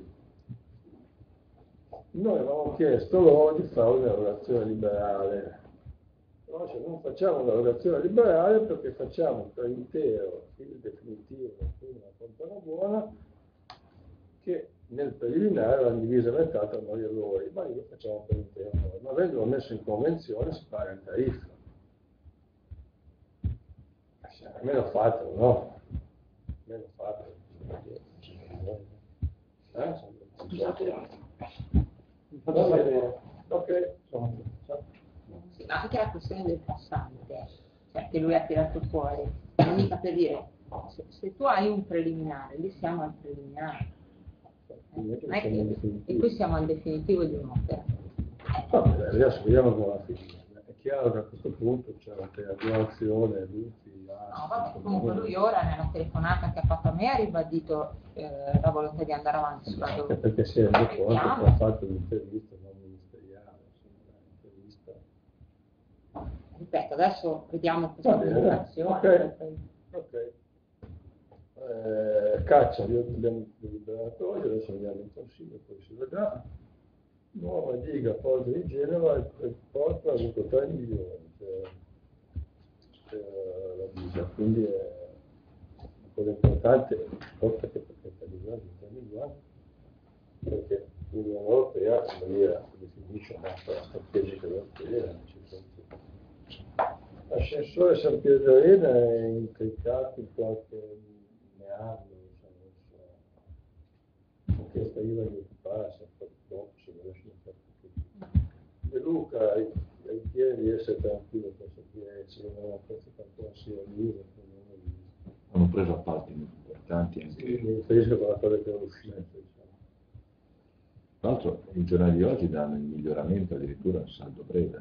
noi avevamo chiesto loro di fare un'erogazione liberale. Però se non facciamo un'erogazione liberale perché facciamo per intero il definitivo, quindi una Fontana Buona, che nel preliminare l'hanno divisa a metà tra noi e loro, ma io facciamo per intero noi. Ma avendolo messo in convenzione si paga in tariffa. Almeno fatelo, no? Almeno fatelo. Eh? Va bene. Ok.
Anche la questione del passante, cioè che lui ha tirato fuori, non mica per dire, se, se tu hai un preliminare, lì siamo al preliminare, eh, non è che, e qui siamo al definitivo di un'opera.
Vabbè, adesso vediamo come va a finire. È chiaro che a questo punto c'è una collaborazione, tutti,
no, vabbè, comunque lui ora nella telefonata che ha fatto a me ha ribadito eh, la volontà di andare avanti sulla dove.
Anche perché si è reso conto che ha fatto un'intervista non ministeriale, un'intervista.
Ripeto, adesso vediamo questa comunicazione.
Ok, ok. Eh, caccia, abbiamo deliberato oggi, adesso andiamo in consiglio, poi si vedrà. Nuova diga Porto di Genova, il porto ha avuto tre milioni, cioè eh, la vita, quindi è una cosa importante, oltre che per capitalizzare l'intermediario, perché l'Unione Europea in maniera che definisce una mappa strategica europea. L'ascensore San Pietro d'Arena è intricato in qualche meandro, diciamo, questa I V A di occuparsi, dopo se volesse fare. De Luca hai chiede di essere tranquillo per sapere se non è una cosa tanto sia l'I V A.
Hanno preso appalti importanti anche.
Sì, penso che è una cosa che è uscita.
Tra l'altro i giornali di oggi danno il miglioramento addirittura al saldo Breda.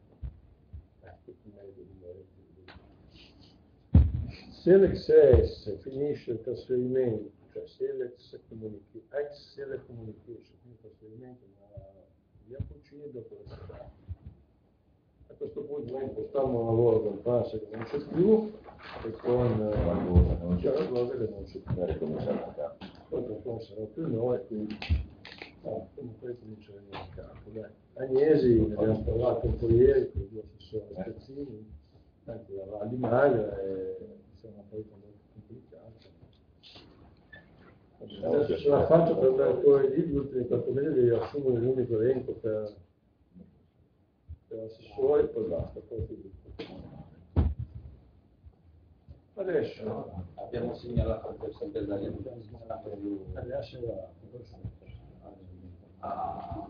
Se l'ex finisce il trasferimento, cioè se l'ex communication, ex Sele Communication, quindi il trasferimento via Puccini dopo la città. A questo punto noi impostiamo un lavoro con Passa che non c'è più e con la non c'è la cosa che non c'è più. Come sarà poi come sarà più noi, quindi no, comunque cominceremo a capo. Dai. Agnesi ne abbiamo parlato un po' ieri con il due assessore Spezzini, anche la Val di Magra e siamo poi molto complicati. Adesso ce la faccio per andare ancora lì, gli ultimi quattro mesi devi assumere l'unico elenco per, per assessore e poi basta. Poi adesso no,
abbiamo segnalato per sempre da
adesso va.
Ah,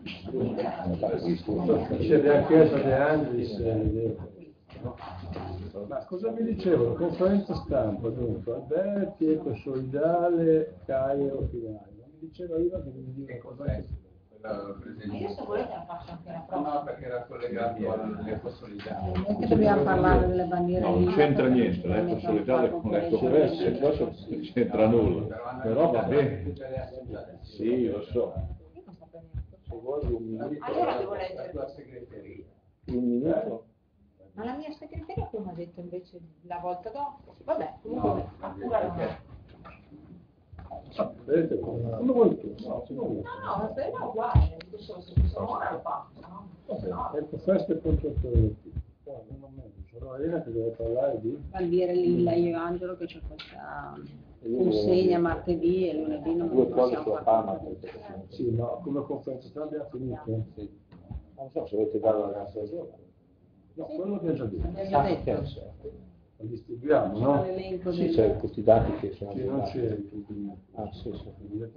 c'è neanche De Andris. Ma cosa mi dicevano? Conferenza stampa, dunque, Alberti, Eco Solidale, Cairo, Finale. Mi diceva io che mi dire cosa è.
Io se volete la faccio anche la prossima.
No, perché era collegato all'Eco Solidale.
Non è che dobbiamo parlare delle bandiere.
No, non c'entra niente, l'Eco Solidale con l'Eco Press, questo non c'entra nulla. Però va bene. Sì, lo so.
Io non sapevo neanche.
Se vuoi un minuto.
Allora devo leggere.
La segreteria.
Un minuto.
Ma la mia segreteria poi mi ha detto invece la volta dopo. Vabbè, comunque ancora non.
Vedete come vuoi tu? No,
No, no, è uguale, solo se sono ora lo faccio, no?
vabbè, ecco, questo è contrattuale. Non meglio, sono Elena che deve parlare di
Bandiere Lilla, io e Angelo che c'è questa consegna martedì e lunedì non
due cose
possiamo
sulla
fare.
Parma.
sì, ma come conferenza abbiamo finito?
Sì. Non so se volete darlo alla casa giorno.
No, quello che ho già detto.
Abbiamo già
Ah,
detto.
ok.
Lo distribuiamo,
C'è
no?
l'elenco
Sì,
del-
c'è tutti i dati che sono
Sì, non
dati.
c'è il tuo.
Ah, sì, sì.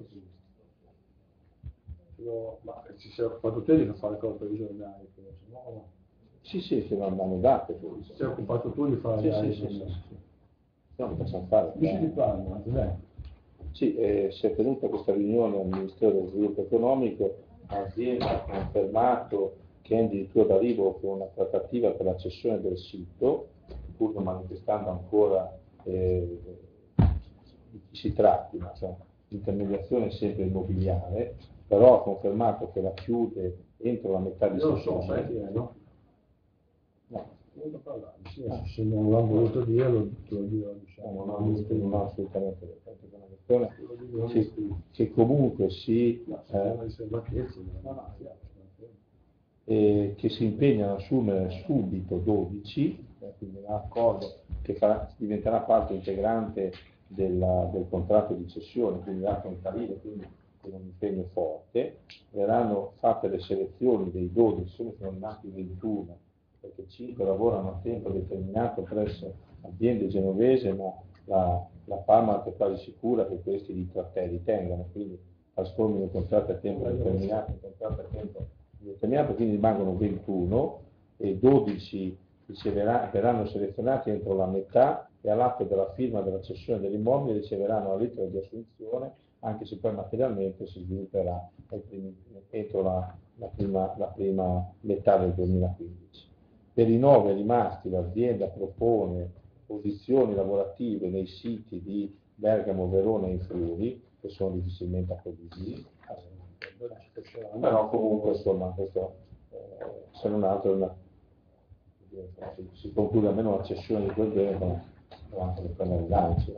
No, ma ci sei occupato te di fare cose per i giornali, penso, no?
Sì, sì, sì, non hanno date.
Ti sei occupato tu di fare
Sì,
le
sì,
analisi,
sì, sì,
no?
sì. No, lo possiamo fare.
Dici di Parma, dai.
Sì, eh, si è tenuta questa riunione al Ministero dello Sviluppo Economico, l'azienda ha confermato che è addirittura d'arrivo con una trattativa per la cessione del sito, pur non manifestando ancora eh, di chi si tratti, ma cioè, l'intermediazione è sempre immobiliare, però ha confermato che la chiude entro la metà di
Io lo so, sai chi
settembre.
è, no?
No,
Non lo parlare, sì, se non l'hanno voluto dirlo, te lo dirò,
no,
diciamo.
non ho visto, non ho assolutamente detto, è una questione
Te lo dico, non
che,
mi
che comunque si...
No, se
eh,
non riserva che sì, no, no, chiaro,
eh, che si impegnano ad assumere subito dodici, eh, quindi un accordo che farà- diventerà parte integrante della- del contratto di cessione, quindi anche un tarifo, quindi con un impegno forte. Verranno fatte le selezioni dei dodici, sono rimasti ventuno, perché cinque lavorano a tempo determinato presso aziende genovese, ma la, la Parma è quasi sicura che questi li, tratte- li tengano, quindi trasformino i contratti a tempo determinato in contratti a tempo determinato, quindi rimangono ventuno e dodici riceverà- verranno selezionati entro la metà e all'atto della firma della cessione dell'immobile riceveranno la lettera di assunzione, anche se poi materialmente si svilupperà ai primi- entro la, la prima, la prima metà del duemilaquindici. Per i nove rimasti l'azienda propone posizioni lavorative nei siti di Bergamo, Verona e in Friuli, che sono difficilmente acquisibili, però comunque insomma questo eh, se non altro è una, si, si conclude almeno la cessione di quel bene con anche le pene lanci.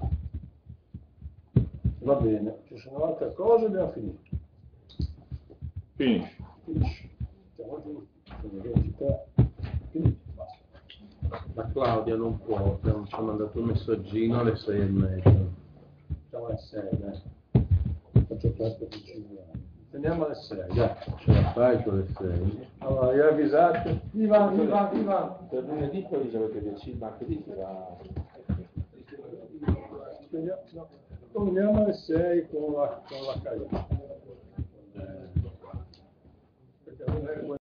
Va bene, ci sono altre cose, abbiamo finito.
Finisci.
Finisci. Siamo giusti, sono ventitré. Finito, basta.
la Claudia non può, ci ha mandato un messaggino alle sei e mezza. Facciamo alle sei, dai. Faccio presto per cinque anni. Andiamo alle sei, dai. Ce la fai con le sei? Allora, io avvisate.
Viva, viva, viva.
Per lunedì poi avete deciso, martedì si va.
No, torniamo alle sei con la, con la cagliata.